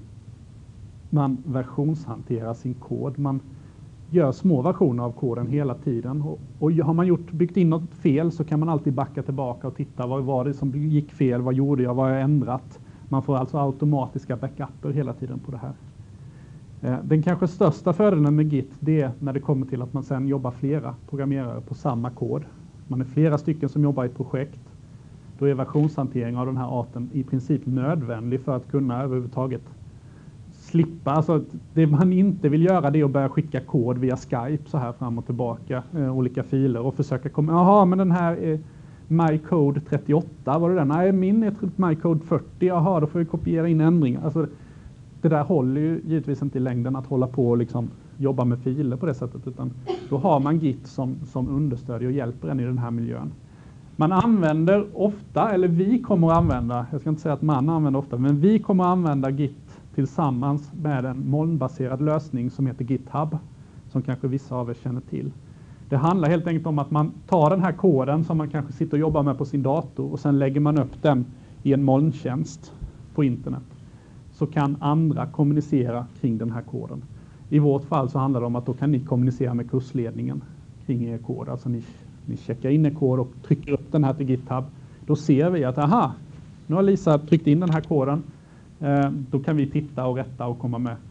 man versionshanterar sin kod. Man gör små versioner av koden hela tiden. Och, och har man gjort, byggt in något fel så kan man alltid backa tillbaka och titta vad var det som gick fel, vad gjorde jag, vad har jag ändrat. Man får alltså automatiska backuper hela tiden på det här. Eh, den kanske största fördelen med Git, det är när det kommer till att man sedan jobbar flera programmerare på samma kod. Man är flera stycken som jobbar i ett projekt. Då är versionshantering av den här arten i princip nödvändig för att kunna överhuvudtaget slippa. Alltså det man inte vill göra, det är att börja skicka kod via Skype så här fram och tillbaka, eh, olika filer och försöka komma, jaha men den här är mycode trettioåtta, var det den? Nej, min är mycode fyrtio, jaha då får vi kopiera in ändringar. Alltså det där håller ju givetvis inte i längden att hålla på och liksom jobba med filer på det sättet, utan då har man Git som, som understödjer och hjälper en i den här miljön. Man använder ofta, eller vi kommer att använda, jag ska inte säga att man använder ofta, men vi kommer att använda Git tillsammans med en molnbaserad lösning som heter GitHub, som kanske vissa av er känner till. Det handlar helt enkelt om att man tar den här koden som man kanske sitter och jobbar med på sin dator och sen lägger man upp den i en molntjänst på internet. Så kan andra kommunicera kring den här koden. I vårt fall så handlar det om att då kan ni kommunicera med kursledningen kring er kod. Alltså ni, ni checkar in er kod och trycker upp den här till GitHub. Då ser vi att aha, nu har Lisa tryckt in den här koden. Eh, då kan vi titta och rätta och komma med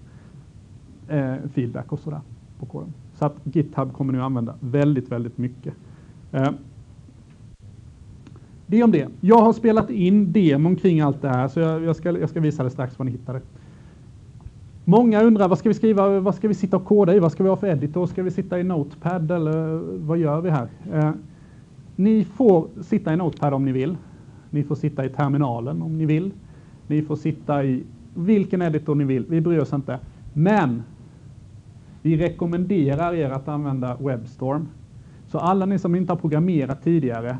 eh, feedback och sådär på koden. Så att GitHub kommer ni att använda väldigt, väldigt mycket. Eh, det om det. Jag har spelat in demon kring allt det här, så jag, jag, ska, jag ska visa det strax vad ni hittar det. Många undrar, vad ska vi skriva, vad ska vi sitta och koda i, vad ska vi ha för editor, ska vi sitta i Notepad eller vad gör vi här? Eh, ni får sitta i Notepad om ni vill. Ni får sitta i terminalen om ni vill. Ni får sitta i vilken editor ni vill, vi bryr oss inte. Men vi rekommenderar er att använda WebStorm. Så alla ni som inte har programmerat tidigare,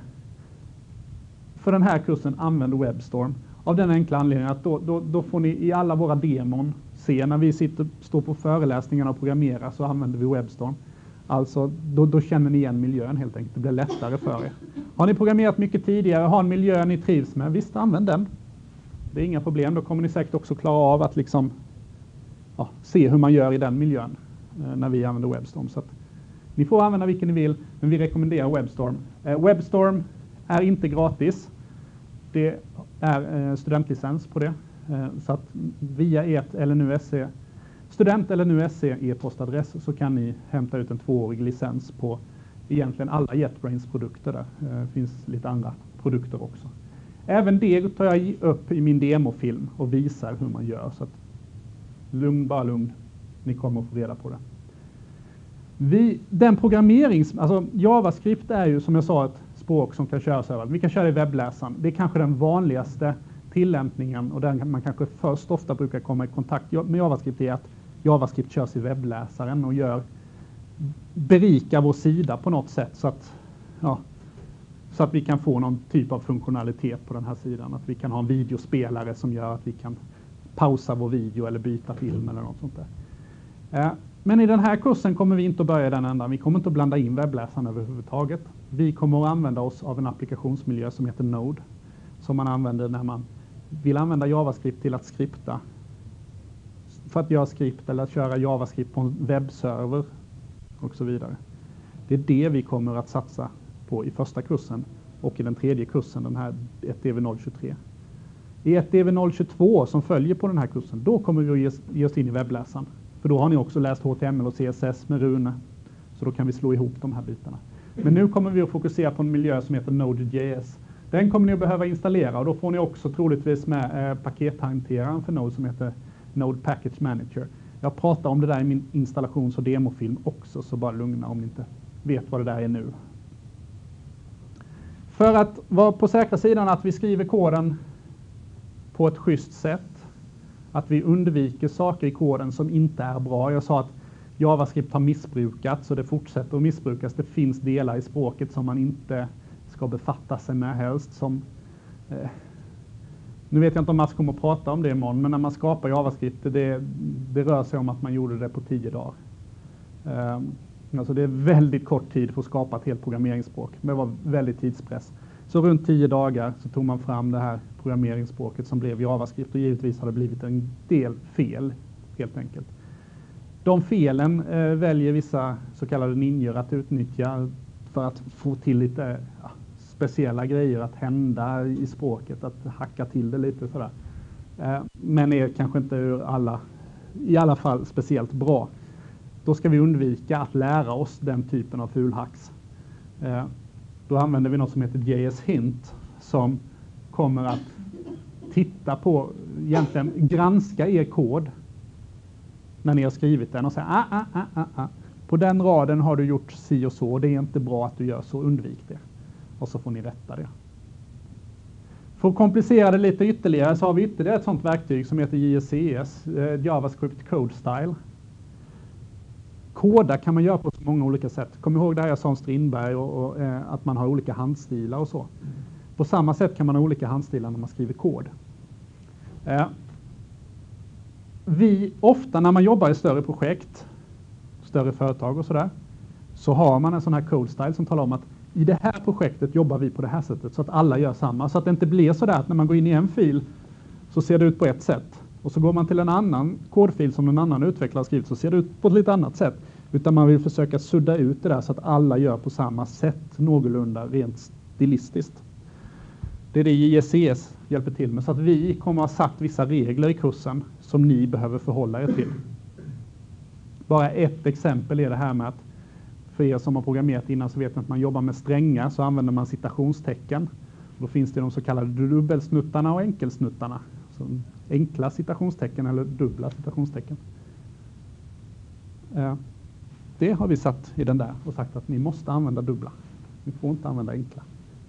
för den här kursen använd WebStorm. Av den enkla anledningen att då, då, då får ni i alla våra demon se när vi sitter, står på föreläsningarna och programmerar, så använder vi WebStorm. Alltså då, då känner ni igen miljön helt enkelt, det blir lättare för er. Har ni programmerat mycket tidigare, har en miljö ni trivs med, visst använd den. Det är inga problem, då kommer ni säkert också klara av att liksom, ja, se hur man gör i den miljön eh, när vi använder WebStorm. Så att ni får använda vilken ni vill, men vi rekommenderar WebStorm. Eh, WebStorm är inte gratis. Det är eh, studentlicens på det. Eh, så att via ert L N U S C, student eller L N U S C e-postadress, så kan ni hämta ut en tvåårig licens på egentligen alla JetBrains produkter där. Det eh, finns lite andra produkter också. Även det tar jag upp i min demofilm och visar hur man gör. Så att lugn, bara lugn. Ni kommer att få reda på det. Vi, den programmerings, alltså JavaScript är ju som jag sa ett språk som kan köras överallt. Vi kan köra i webbläsaren. Det är kanske den vanligaste tillämpningen och den man kanske först ofta brukar komma i kontakt med JavaScript är att JavaScript körs i webbläsaren och gör berikar vår sida på något sätt så att, ja, så att vi kan få någon typ av funktionalitet på den här sidan. Att vi kan ha en videospelare som gör att vi kan pausa vår video eller byta film eller något sånt där. Eh, Men i den här kursen kommer vi inte att börja i den ändan. Vi kommer inte att blanda in webbläsaren överhuvudtaget. Vi kommer att använda oss av en applikationsmiljö som heter Node. Som man använder när man vill använda JavaScript till att skripta. För att göra skript eller att köra JavaScript på en webbserver och så vidare. Det är det vi kommer att satsa på i första kursen och i den tredje kursen, den här ett D V noll tjugotre. I ett D V noll tjugotvå som följer på den här kursen, då kommer vi att ge oss in i webbläsaren. För då har ni också läst H T M L och C S S med Rune. Så då kan vi slå ihop de här bitarna. Men nu kommer vi att fokusera på en miljö som heter Node.js. Den kommer ni att behöva installera och då får ni också troligtvis med eh, pakethanteraren för Node som heter Node Package Manager. Jag pratar om det där i min installations- och demofilm också, så bara lugna om ni inte vet vad det där är nu. För att vara på säkra sidan att vi skriver koden på ett schysst sätt. Att vi undviker saker i koden som inte är bra. Jag sa att JavaScript har missbrukats så det fortsätter att missbrukas. Det finns delar i språket som man inte ska befatta sig med helst. Som, eh, nu vet jag inte om Mats kommer att prata om det imorgon, men när man skapar JavaScript, det, det rör sig om att man gjorde det på tio dagar. Eh, alltså det är väldigt kort tid för att skapa ett helt programmeringsspråk. Det var väldigt tidspress. Så runt tio dagar så tog man fram det här programmeringsspråket som blev JavaScript, och givetvis har det blivit en del fel helt enkelt. De felen eh, väljer vissa så kallade ninjor att utnyttja för att få till lite ja, speciella grejer att hända i språket, att hacka till det lite sådär. Eh, men är kanske inte ur alla, i alla fall speciellt bra. Då ska vi undvika att lära oss den typen av fulhacks. Eh, då använder vi något som heter J S Hint som kommer att titta på, egentligen granska er kod när ni har skrivit den och säga ah, ah, ah, ah, ah. På den raden har du gjort si och så, det är inte bra att du gör så, undvik det. Och så får ni rätta det. För att komplicera det lite ytterligare så har vi ytterligare ett sådant verktyg som heter J S C S, eh, JavaScript Code Style. Koda kan man göra på så många olika sätt. Kom ihåg det här jag sa om Strindberg och, och eh, att man har olika handstilar och så. På samma sätt kan man ha olika handstilar när man skriver kod. Eh, vi ofta när man jobbar i större projekt, större företag och sådär, så har man en sån här code style som talar om att i det här projektet jobbar vi på det här sättet så att alla gör samma. Så att det inte blir så där att när man går in i en fil så ser det ut på ett sätt. Och så går man till en annan kodfil som någon annan utvecklare har skrivit så ser det ut på ett lite annat sätt. Utan man vill försöka sudda ut det där så att alla gör på samma sätt någorlunda rent stilistiskt. Det är det J S C S hjälper till med, så att vi kommer att ha satt vissa regler i kursen som ni behöver förhålla er till. Bara ett exempel är det här med att för er som har programmerat innan så vet ni att man jobbar med strängar så använder man citationstecken. Då finns det de så kallade dubbelsnuttarna och enkelsnuttarna. Så enkla citationstecken eller dubbla citationstecken. Det har vi satt i den där och sagt att ni måste använda dubbla. Ni får inte använda enkla.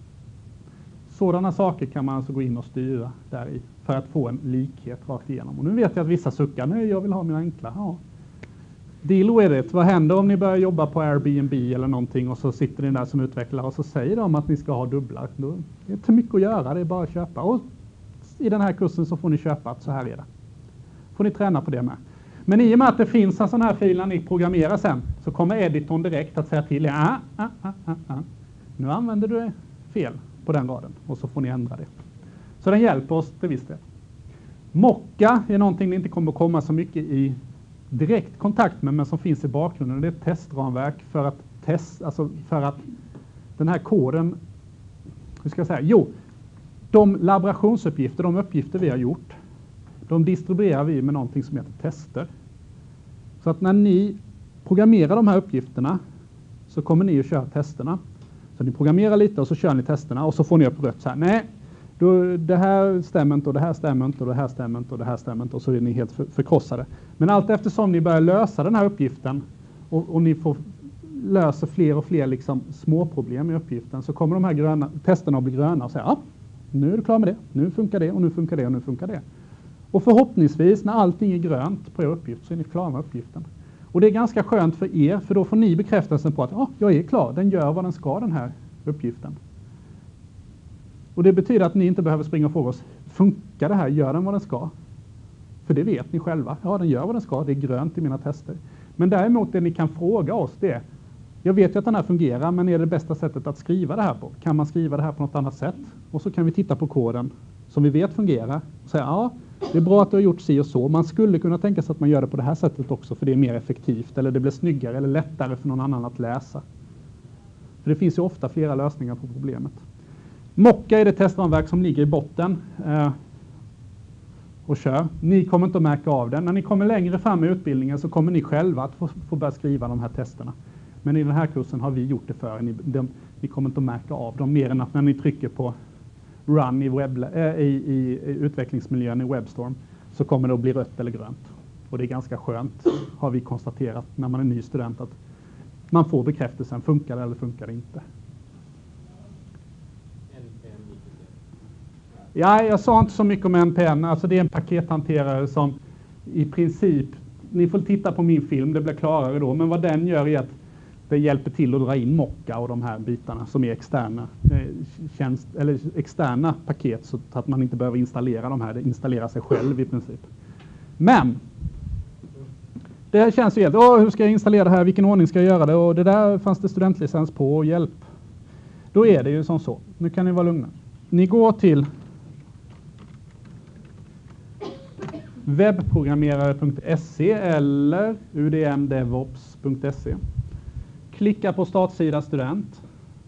Sådana saker kan man alltså gå in och styra där i för att få en likhet rakt igenom. Och nu vet jag att vissa suckar, nej jag vill ha mina enkla. Ja. Deal with it. Vad händer om ni börjar jobba på Airbnb eller någonting och så sitter ni där som utvecklare och så säger de att ni ska ha dubbla. Då är det inte mycket att göra, det är bara att köpa. Och i den här kursen så får ni köpa att så här är det. Får ni träna på det med. Men i och med att det finns en sån här fil när ni programmerar sen så kommer editorn direkt att säga till er, ah, ah, ah, ah, ah. Nu använder du fel på den raden och så får ni ändra det. Så den hjälper oss till viss del. Mocka är någonting ni inte kommer att komma så mycket i direkt kontakt med men som finns i bakgrunden. Det är ett testramverk för att test, alltså för att den här koden, hur ska jag säga, jo, de laborationsuppgifter, de uppgifter vi har gjort, de distribuerar vi med någonting som heter tester. Så att när ni programmerar de här uppgifterna så kommer ni att köra testerna. Så ni programmerar lite och så kör ni testerna och så får ni upp rött så här. Nej, då, det här stämmer inte och det här stämmer inte och det här stämmer inte och det här stämmer inte och så är ni helt för, förkrossade. Men allt eftersom ni börjar lösa den här uppgiften och, och ni får lösa fler och fler liksom små problem i uppgiften så kommer de här gröna, testerna att bli gröna och säga ja, nu är du klar med det, nu funkar det och nu funkar det och nu funkar det. Och förhoppningsvis när allting är grönt på er uppgift så är ni klara med uppgiften. Och det är ganska skönt för er för då får ni bekräftelsen på att ja, jag är klar, den gör vad den ska den här uppgiften. Och det betyder att ni inte behöver springa och fråga oss, funkar det här, gör den vad den ska? För det vet ni själva, ja den gör vad den ska, det är grönt i mina tester. Men däremot det ni kan fråga oss det är, jag vet ju att den här fungerar men är det bästa sättet att skriva det här på? Kan man skriva det här på något annat sätt? Och så kan vi titta på koden som vi vet fungerar och säga ja, det är bra att du har gjort si och så. Man skulle kunna tänka sig att man gör det på det här sättet också för det är mer effektivt eller det blir snyggare eller lättare för någon annan att läsa. För det finns ju ofta flera lösningar på problemet. Mocka är det testramverk som ligger i botten eh, och kör. Ni kommer inte att märka av den. När ni kommer längre fram i utbildningen så kommer ni själva att få, få börja skriva de här testerna. Men i den här kursen har vi gjort det för er. Ni, de, ni kommer inte att märka av dem mer än att när ni trycker på run i, webb, äh, i, i, i utvecklingsmiljön i WebStorm så kommer det att bli rött eller grönt. Och det är ganska skönt, har vi konstaterat när man är ny student, att man får bekräftelsen, funkar det eller funkar det inte. Ja, jag sa inte så mycket om N P N. Alltså det är en pakethanterare som i princip, ni får titta på min film, det blir klarare då. Men vad den gör är att det hjälper till att dra in Mocka och de här bitarna som är externa, tjänst, eller externa paket så att man inte behöver installera de här. Det installerar sig själv i princip. Men det här känns ju helt, åh, hur ska jag installera det här? Vilken ordning ska jag göra det? Och det där fanns det studentlicens på och hjälp. Då är det ju som så. Nu kan ni vara lugna. Ni går till webbprogrammerare punkt se eller u d m devops punkt se. Klicka på startsida student.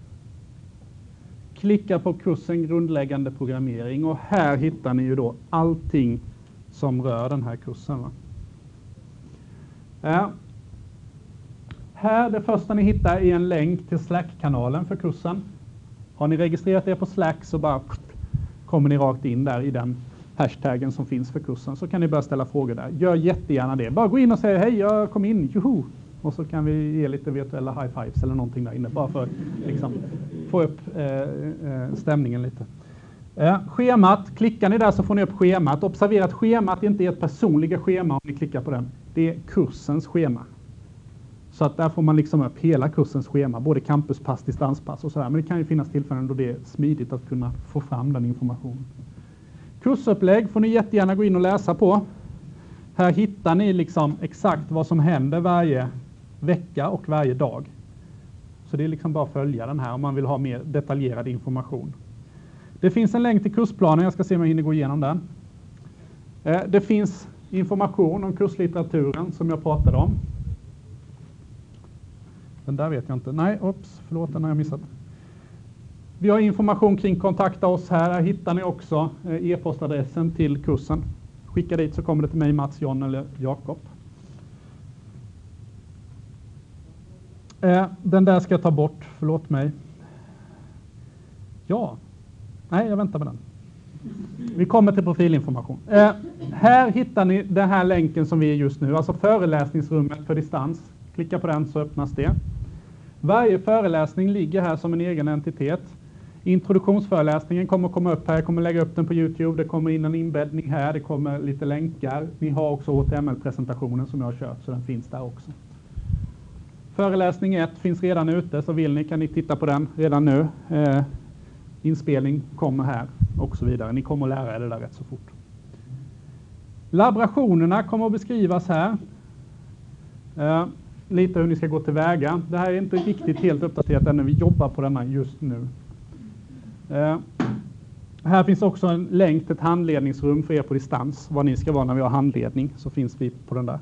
Klicka på kursen grundläggande programmering och här hittar ni ju då allting som rör den här kursen. Va? Ja. Här, det första ni hittar är en länk till Slack-kanalen för kursen. Har ni registrerat er på Slack så bara kommer ni rakt in där i den hashtaggen som finns för kursen. Så kan ni börja ställa frågor där. Gör jättegärna det. Bara gå in och säga hej, jag kom in, juhu! Och så kan vi ge lite virtuella high fives eller någonting där inne. Bara för att liksom, få upp eh, eh, stämningen lite. Eh, schemat, klickar ni där så får ni upp schemat. Observera att schemat inte är ett personliga schema om ni klickar på den. Det är kursens schema. Så att där får man liksom upp hela kursens schema. Både campuspass, distanspass och sådär. Men det kan ju finnas tillfällen då det är smidigt att kunna få fram den informationen. Kursupplägg får ni jättegärna gå in och läsa på. Här hittar ni liksom exakt vad som händer varje vecka och varje dag. Så det är liksom bara att följa den här om man vill ha mer detaljerad information. Det finns en länk till kursplanen. Jag ska se om jag hinner gå igenom den. Det finns information om kurslitteraturen som jag pratade om. Den där vet jag inte. Nej, ups, förlåt, den har jag missat. Vi har information kring kontakta oss här. Här hittar ni också e-postadressen till kursen. Skicka dit så kommer det till mig, Mats, John eller Jakob. Den där ska jag ta bort, förlåt mig. Ja, nej jag väntar med den. Vi kommer till profilinformation. Eh, här hittar ni den här länken som vi är just nu, alltså föreläsningsrummet för distans. Klicka på den så öppnas det. Varje föreläsning ligger här som en egen entitet. Introduktionsföreläsningen kommer att komma upp här, jag kommer lägga upp den på YouTube, det kommer in en inbäddning här, det kommer lite länkar. Ni har också H T M L-presentationen som jag har kört så den finns där också. Föreläsning ett finns redan ute, så vill ni kan ni titta på den redan nu. Eh, inspelning kommer här och så vidare. Ni kommer att lära er det där rätt så fort. Laborationerna kommer att beskrivas här. Eh, lite hur ni ska gå tillväga. Det här är inte riktigt helt uppdaterat ännu. Vi jobbar på denna just nu. Eh, här finns också en länk till ett handledningsrum för er på distans. Var ni ska vara när vi har handledning så finns vi på den där.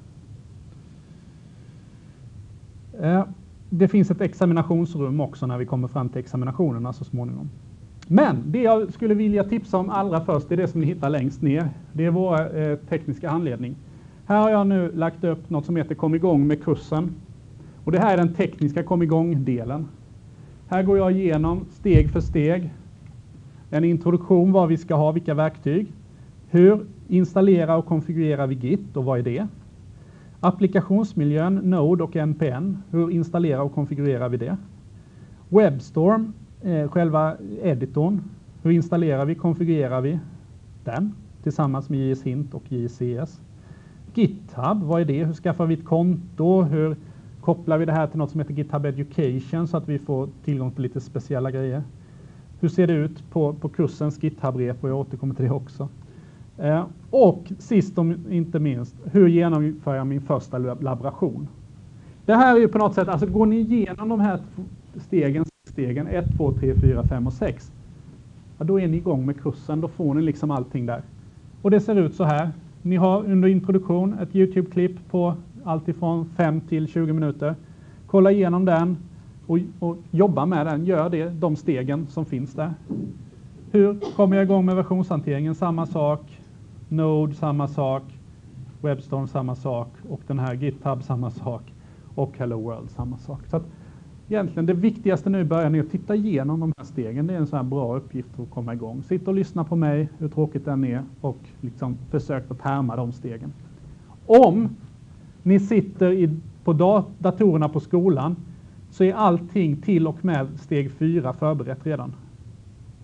Eh, det finns ett examinationsrum också när vi kommer fram till examinationerna så småningom. Men det jag skulle vilja tipsa om allra först är det som ni hittar längst ner. Det är vår eh, tekniska handledning. Här har jag nu lagt upp något som heter Kom igång med kursen. Och det här är den tekniska kom igång-delen. Här går jag igenom steg för steg. En introduktion vad vi ska ha, vilka verktyg. Hur installerar och konfigurerar vi Git och vad är det? Applikationsmiljön, Node och N P N. Hur installerar och konfigurerar vi det? WebStorm, eh, själva editorn. Hur installerar vi, konfigurerar vi den tillsammans med J S Hint och J C S? GitHub, vad är det? Hur skaffar vi ett konto? Hur kopplar vi det här till något som heter GitHub Education så att vi får tillgång till lite speciella grejer? Hur ser det ut på, på kursens GitHub-repo? Jag återkommer till det också. Eh, och sist om inte minst, hur genomför jag min första laboration? Det här är ju på något sätt, alltså går ni igenom de här stegen, stegen ett, två, tre, fyra, fem och sex, ja, då är ni igång med kursen, då får ni liksom allting där. Och det ser ut så här. Ni har under introduktion ett YouTube-klipp på allt ifrån fem till tjugo minuter. Kolla igenom den och, och jobba med den, gör det, de stegen som finns där. Hur kommer jag igång med versionshanteringen? Samma sak. Node, samma sak. WebStorm, samma sak. Och den här GitHub, samma sak. Och Hello World, samma sak. Så att egentligen det viktigaste nu i början är att titta igenom de här stegen. Det är en sån här bra uppgift att komma igång. Sitt och lyssna på mig, hur tråkigt den är. Och liksom försök att härma de stegen. Om ni sitter i, på dat- datorerna på skolan så är allting till och med steg fyra förberett redan.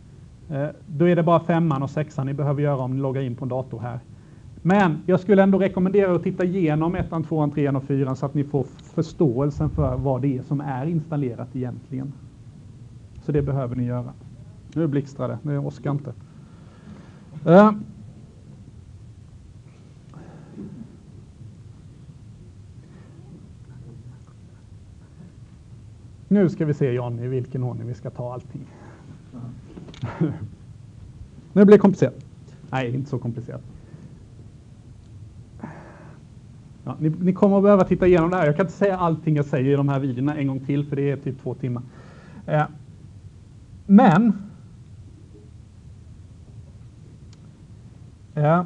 Eh, då är det bara femman och sexan ni behöver göra om ni loggar in på en dator här. Men jag skulle ändå rekommendera att titta igenom ettan, tvåan, trean och fyran så att ni får förståelsen för vad det är som är installerat egentligen. Så det behöver ni göra. Nu blixtrar det, det orkar inte. Uh. Nu ska vi se, John, i vilken ordning vi ska ta allting. Nu blir det komplicerat. Nej, inte så komplicerat. Ja, ni, ni kommer att behöva titta igenom det här. Jag kan inte säga allting jag säger i de här videorna en gång till, för det är typ två timmar. Eh, men eh,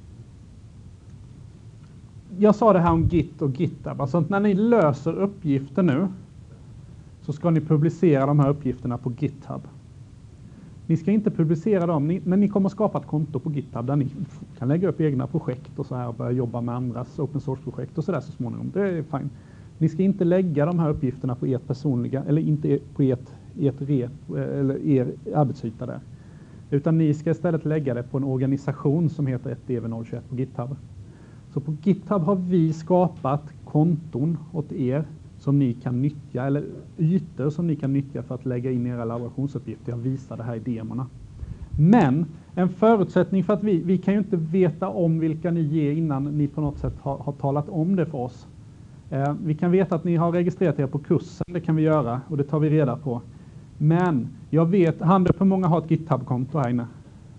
jag sa det här om Git och GitHub. Alltså att när ni löser uppgifter nu så ska ni publicera de här uppgifterna på GitHub. Ni ska inte publicera dem, ni, men ni kommer skapa ett konto på GitHub där ni kan lägga upp egna projekt och så här och börja jobba med andras open source-projekt och så där så småningom. Det är fine. Ni ska inte lägga de här uppgifterna på ert personliga, eller inte på ert, ert rep, eller er arbetsyta där. Utan ni ska istället lägga det på en organisation som heter ett D V noll tjugoett på GitHub. Så på GitHub har vi skapat konton åt er som ni kan nyttja, eller ytor som ni kan nyttja för att lägga in era laborationsuppgifter. Jag visar det här i demorna. Men en förutsättning för att vi, vi kan ju inte veta om vilka ni är innan ni på något sätt har, har talat om det för oss. Eh, vi kan veta att ni har registrerat er på kursen, det kan vi göra och det tar vi reda på. Men jag vet, handen på många har ett GitHub-konto här inne.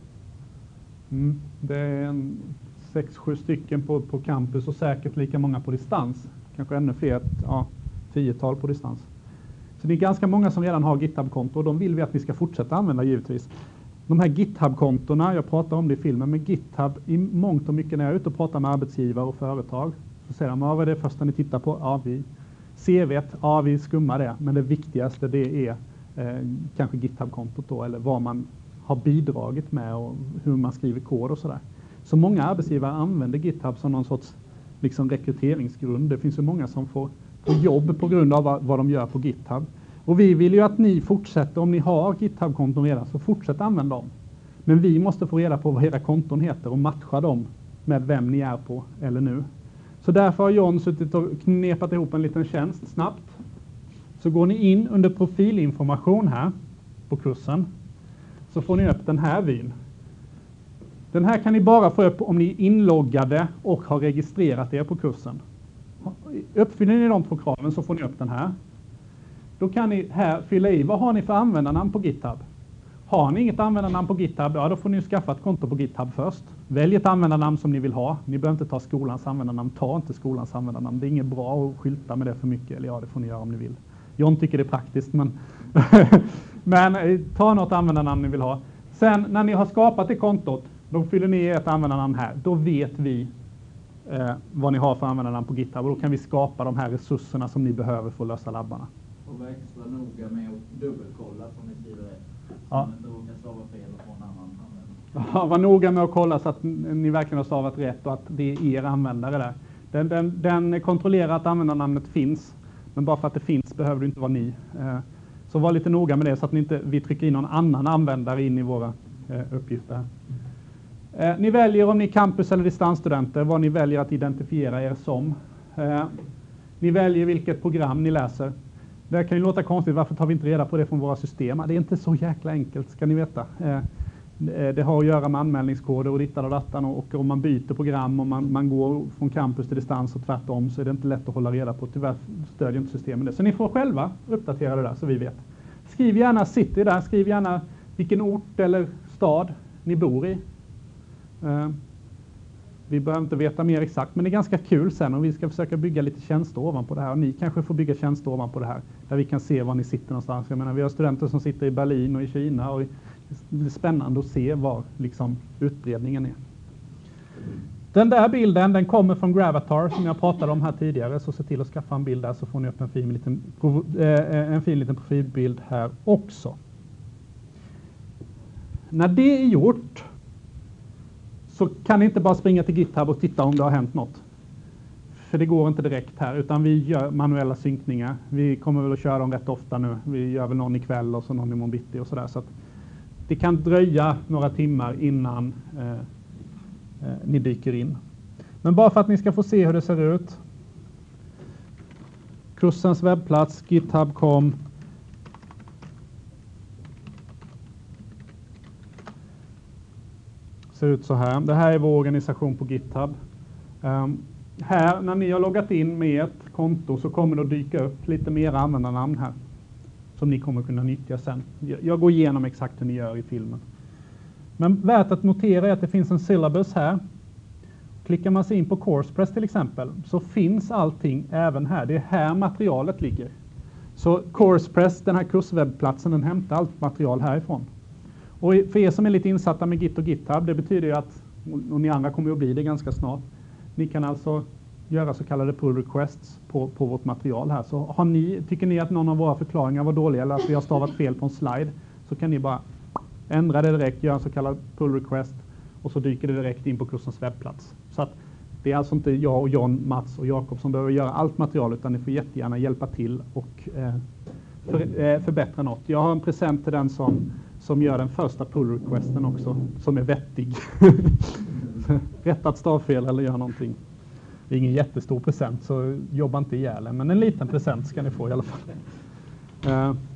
Mm, det är en sex, sju stycken på, på campus och säkert lika många på distans. Kanske ännu fler, ja, tiotal på distans. Så det är ganska många som redan har GitHub-konto och de vill vi att vi ska fortsätta använda givetvis. De här GitHub-kontona, jag pratar om det i filmen, men GitHub i mångt och mycket när jag är ute och pratar med arbetsgivare och företag så säger de, ja, vad är det första ni tittar på? Ja, vi C V:t, ja, vi skummar det. Men det viktigaste det är eh, kanske GitHub-kontot då, eller vad man har bidragit med och hur man skriver kod och sådär. Så många arbetsgivare använder GitHub som någon sorts liksom rekryteringsgrund. Det finns ju många som får, får jobb på grund av vad, vad de gör på GitHub. Och vi vill ju att ni fortsätter, om ni har GitHub-konton redan, så fortsätt använda dem. Men vi måste få reda på vad era konton heter och matcha dem med vem ni är på eller nu. Så därför har John suttit och knepat ihop en liten tjänst snabbt. Så går ni in under profilinformation här på kursen. Så får ni upp den här vyn. Den här kan ni bara få upp om ni är inloggade och har registrerat er på kursen. Uppfyller ni de två kraven så får ni upp den här. Då kan ni här fylla i, vad har ni för användarnamn på GitHub? Har ni inget användarnamn på GitHub, ja då får ni skaffa ett konto på GitHub först. Välj ett användarnamn som ni vill ha. Ni behöver inte ta skolans användarnamn, ta inte skolans användarnamn. Det är inget bra att skylta med det för mycket, eller ja, det får ni göra om ni vill. John tycker det är praktiskt, men, men ta något användarnamn ni vill ha. Sen när ni har skapat det kontot, då fyller ni ett användarnamn här. Då vet vi eh, vad ni har för användarnamn på GitHub och då kan vi skapa de här resurserna som ni behöver för att lösa labbarna. Och var extra noga med att dubbelkolla så ni skriver rätt. Så ja. inte råkar stava fel och få en annan användare. Ja, var noga med att kolla så att ni verkligen har stavat rätt och att det är er användare där. Den, den, den kontrollerar att användarnamnet finns, men bara för att det finns behöver det inte vara ni. Eh, så var lite noga med det så att ni inte vi trycker in någon annan användare in i våra eh, uppgifter. Eh, ni väljer om ni är campus- eller distansstudenter, vad ni väljer att identifiera er som. Eh, ni väljer vilket program ni läser. Det kan ju låta konstigt, varför tar vi inte reda på det från våra system? Det är inte så jäkla enkelt, ska ni veta. Eh, det har att göra med anmälningskoder och dittan och dattan, och om man byter program och man, man går från campus till distans och tvärtom så är det inte lätt att hålla reda på. Tyvärr stödjer inte systemen det. Så ni får själva uppdatera det där så vi vet. Skriv gärna city där, skriv gärna vilken ort eller stad ni bor i. Eh, vi behöver inte veta mer exakt, men det är ganska kul sen om vi ska försöka bygga lite tjänster ovanpå det här. Och ni kanske får bygga tjänster ovanpå det här, där vi kan se var ni sitter någonstans. Jag menar, vi har studenter som sitter i Berlin och i Kina och det är spännande att se var liksom utbredningen är. Den där bilden, den kommer från Gravatar som jag pratade om här tidigare, så se till att skaffa en bild där så får ni upp en fin liten, eh, en fin liten profilbild här också. När det är gjort så kan ni inte bara springa till GitHub och titta om det har hänt något. För det går inte direkt här, utan vi gör manuella synkningar. Vi kommer väl att köra dem rätt ofta nu. Vi gör väl någon ikväll och så någon imorgon bitti och sådär. Så att det kan dröja några timmar innan eh, eh, ni dyker in. Men bara för att ni ska få se hur det ser ut. Kursens webbplats, github punkt com. Ser ut så här. Det här är vår organisation på GitHub. Um, här, när ni har loggat in med ett konto så kommer det att dyka upp lite mer användarnamn här. Som ni kommer kunna nyttja sen. Jag går igenom exakt hur ni gör i filmen. Men värt att notera är att det finns en syllabus här. Klickar man sig in på CoursePress till exempel så finns allting även här. Det är här materialet ligger. Så CoursePress, den här kurswebbplatsen, den hämtar allt material härifrån. Och för er som är lite insatta med Git och GitHub, det betyder ju att, och ni andra kommer att bli det ganska snart, ni kan alltså göra så kallade pull requests på, på vårt material här. Så har ni, tycker ni att någon av våra förklaringar var dåliga eller att vi har stavat fel på en slide, så kan ni bara ändra det direkt, göra en så kallad pull request och så dyker det direkt in på kursens webbplats. Så att det är alltså inte jag och John, Mats och Jakob som behöver göra allt material, utan ni får jättegärna hjälpa till och eh, för, eh, förbättra något. Jag har en present till den som, som gör den första pull requesten också, som är vettig. Rättat stavfel eller gör någonting. Det är ingen jättestor present, så jobba inte ihjäl, men en liten present ska ni få i alla fall. Uh. Okej,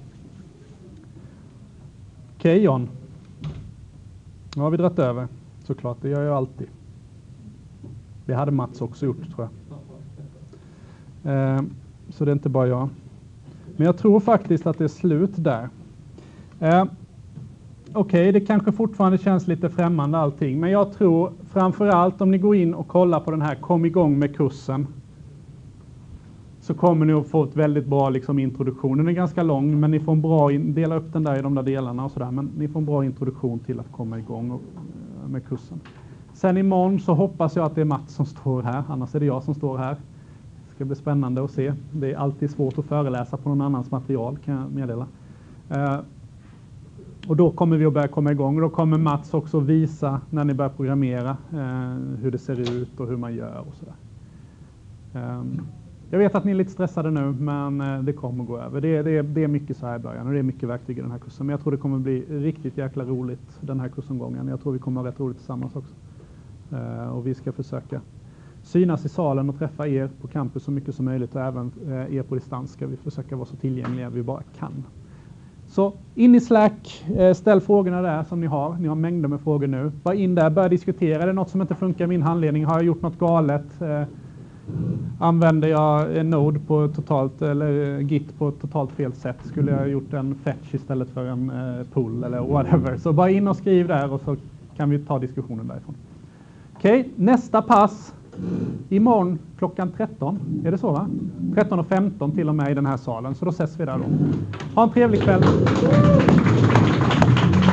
okay, John. Nu har vi dratt över, såklart. Det gör jag alltid. Det hade Mats också gjort, tror jag. Uh, så det är inte bara jag. Men jag tror faktiskt att det är slut där. Uh. Okej, okay, det kanske fortfarande känns lite främmande allting, men jag tror framförallt om ni går in och kollar på den här kom igång med kursen, så kommer ni att få ett väldigt bra liksom, introduktion. Den är ganska lång, men ni får en bra, in, dela upp den där i de där delarna och sådär, men ni får en bra introduktion till att komma igång och, med kursen. Sen imorgon så hoppas jag att det är Mats som står här, annars är det jag som står här. Det ska bli spännande att se. Det är alltid svårt att föreläsa på någon annans material, kan jag meddela. Uh, Och då kommer vi att börja komma igång. Och då kommer Mats också visa när ni börjar programmera eh, hur det ser ut och hur man gör och sådär. Um, jag vet att ni är lite stressade nu, men eh, det kommer att gå över. Det, det, det är mycket så här i början och det är mycket verktyg i den här kursen. Men jag tror det kommer att bli riktigt jäkla roligt den här kursomgången. Jag tror vi kommer att ha rätt roligt tillsammans också. Uh, och vi ska försöka synas i salen och träffa er på campus så mycket som möjligt. Och även eh, er på distans ska vi försöka vara så tillgängliga vi bara kan. Så in i Slack, ställ frågorna där som ni har. Ni har mängder med frågor nu. Bara in där, börja diskutera. Är det något som inte funkar i min handledning? Har jag gjort något galet? Eh, använder jag en Node på totalt, eller Git på totalt fel sätt? Skulle jag ha gjort en fetch istället för en eh, pull eller whatever? Så bara in och skriv där och så kan vi ta diskussionen därifrån. Okej, okay, nästa pass. Imorgon klockan tretton, är det så va? tretton och femton till och med i den här salen, så då ses vi där då. Ha en trevlig kväll!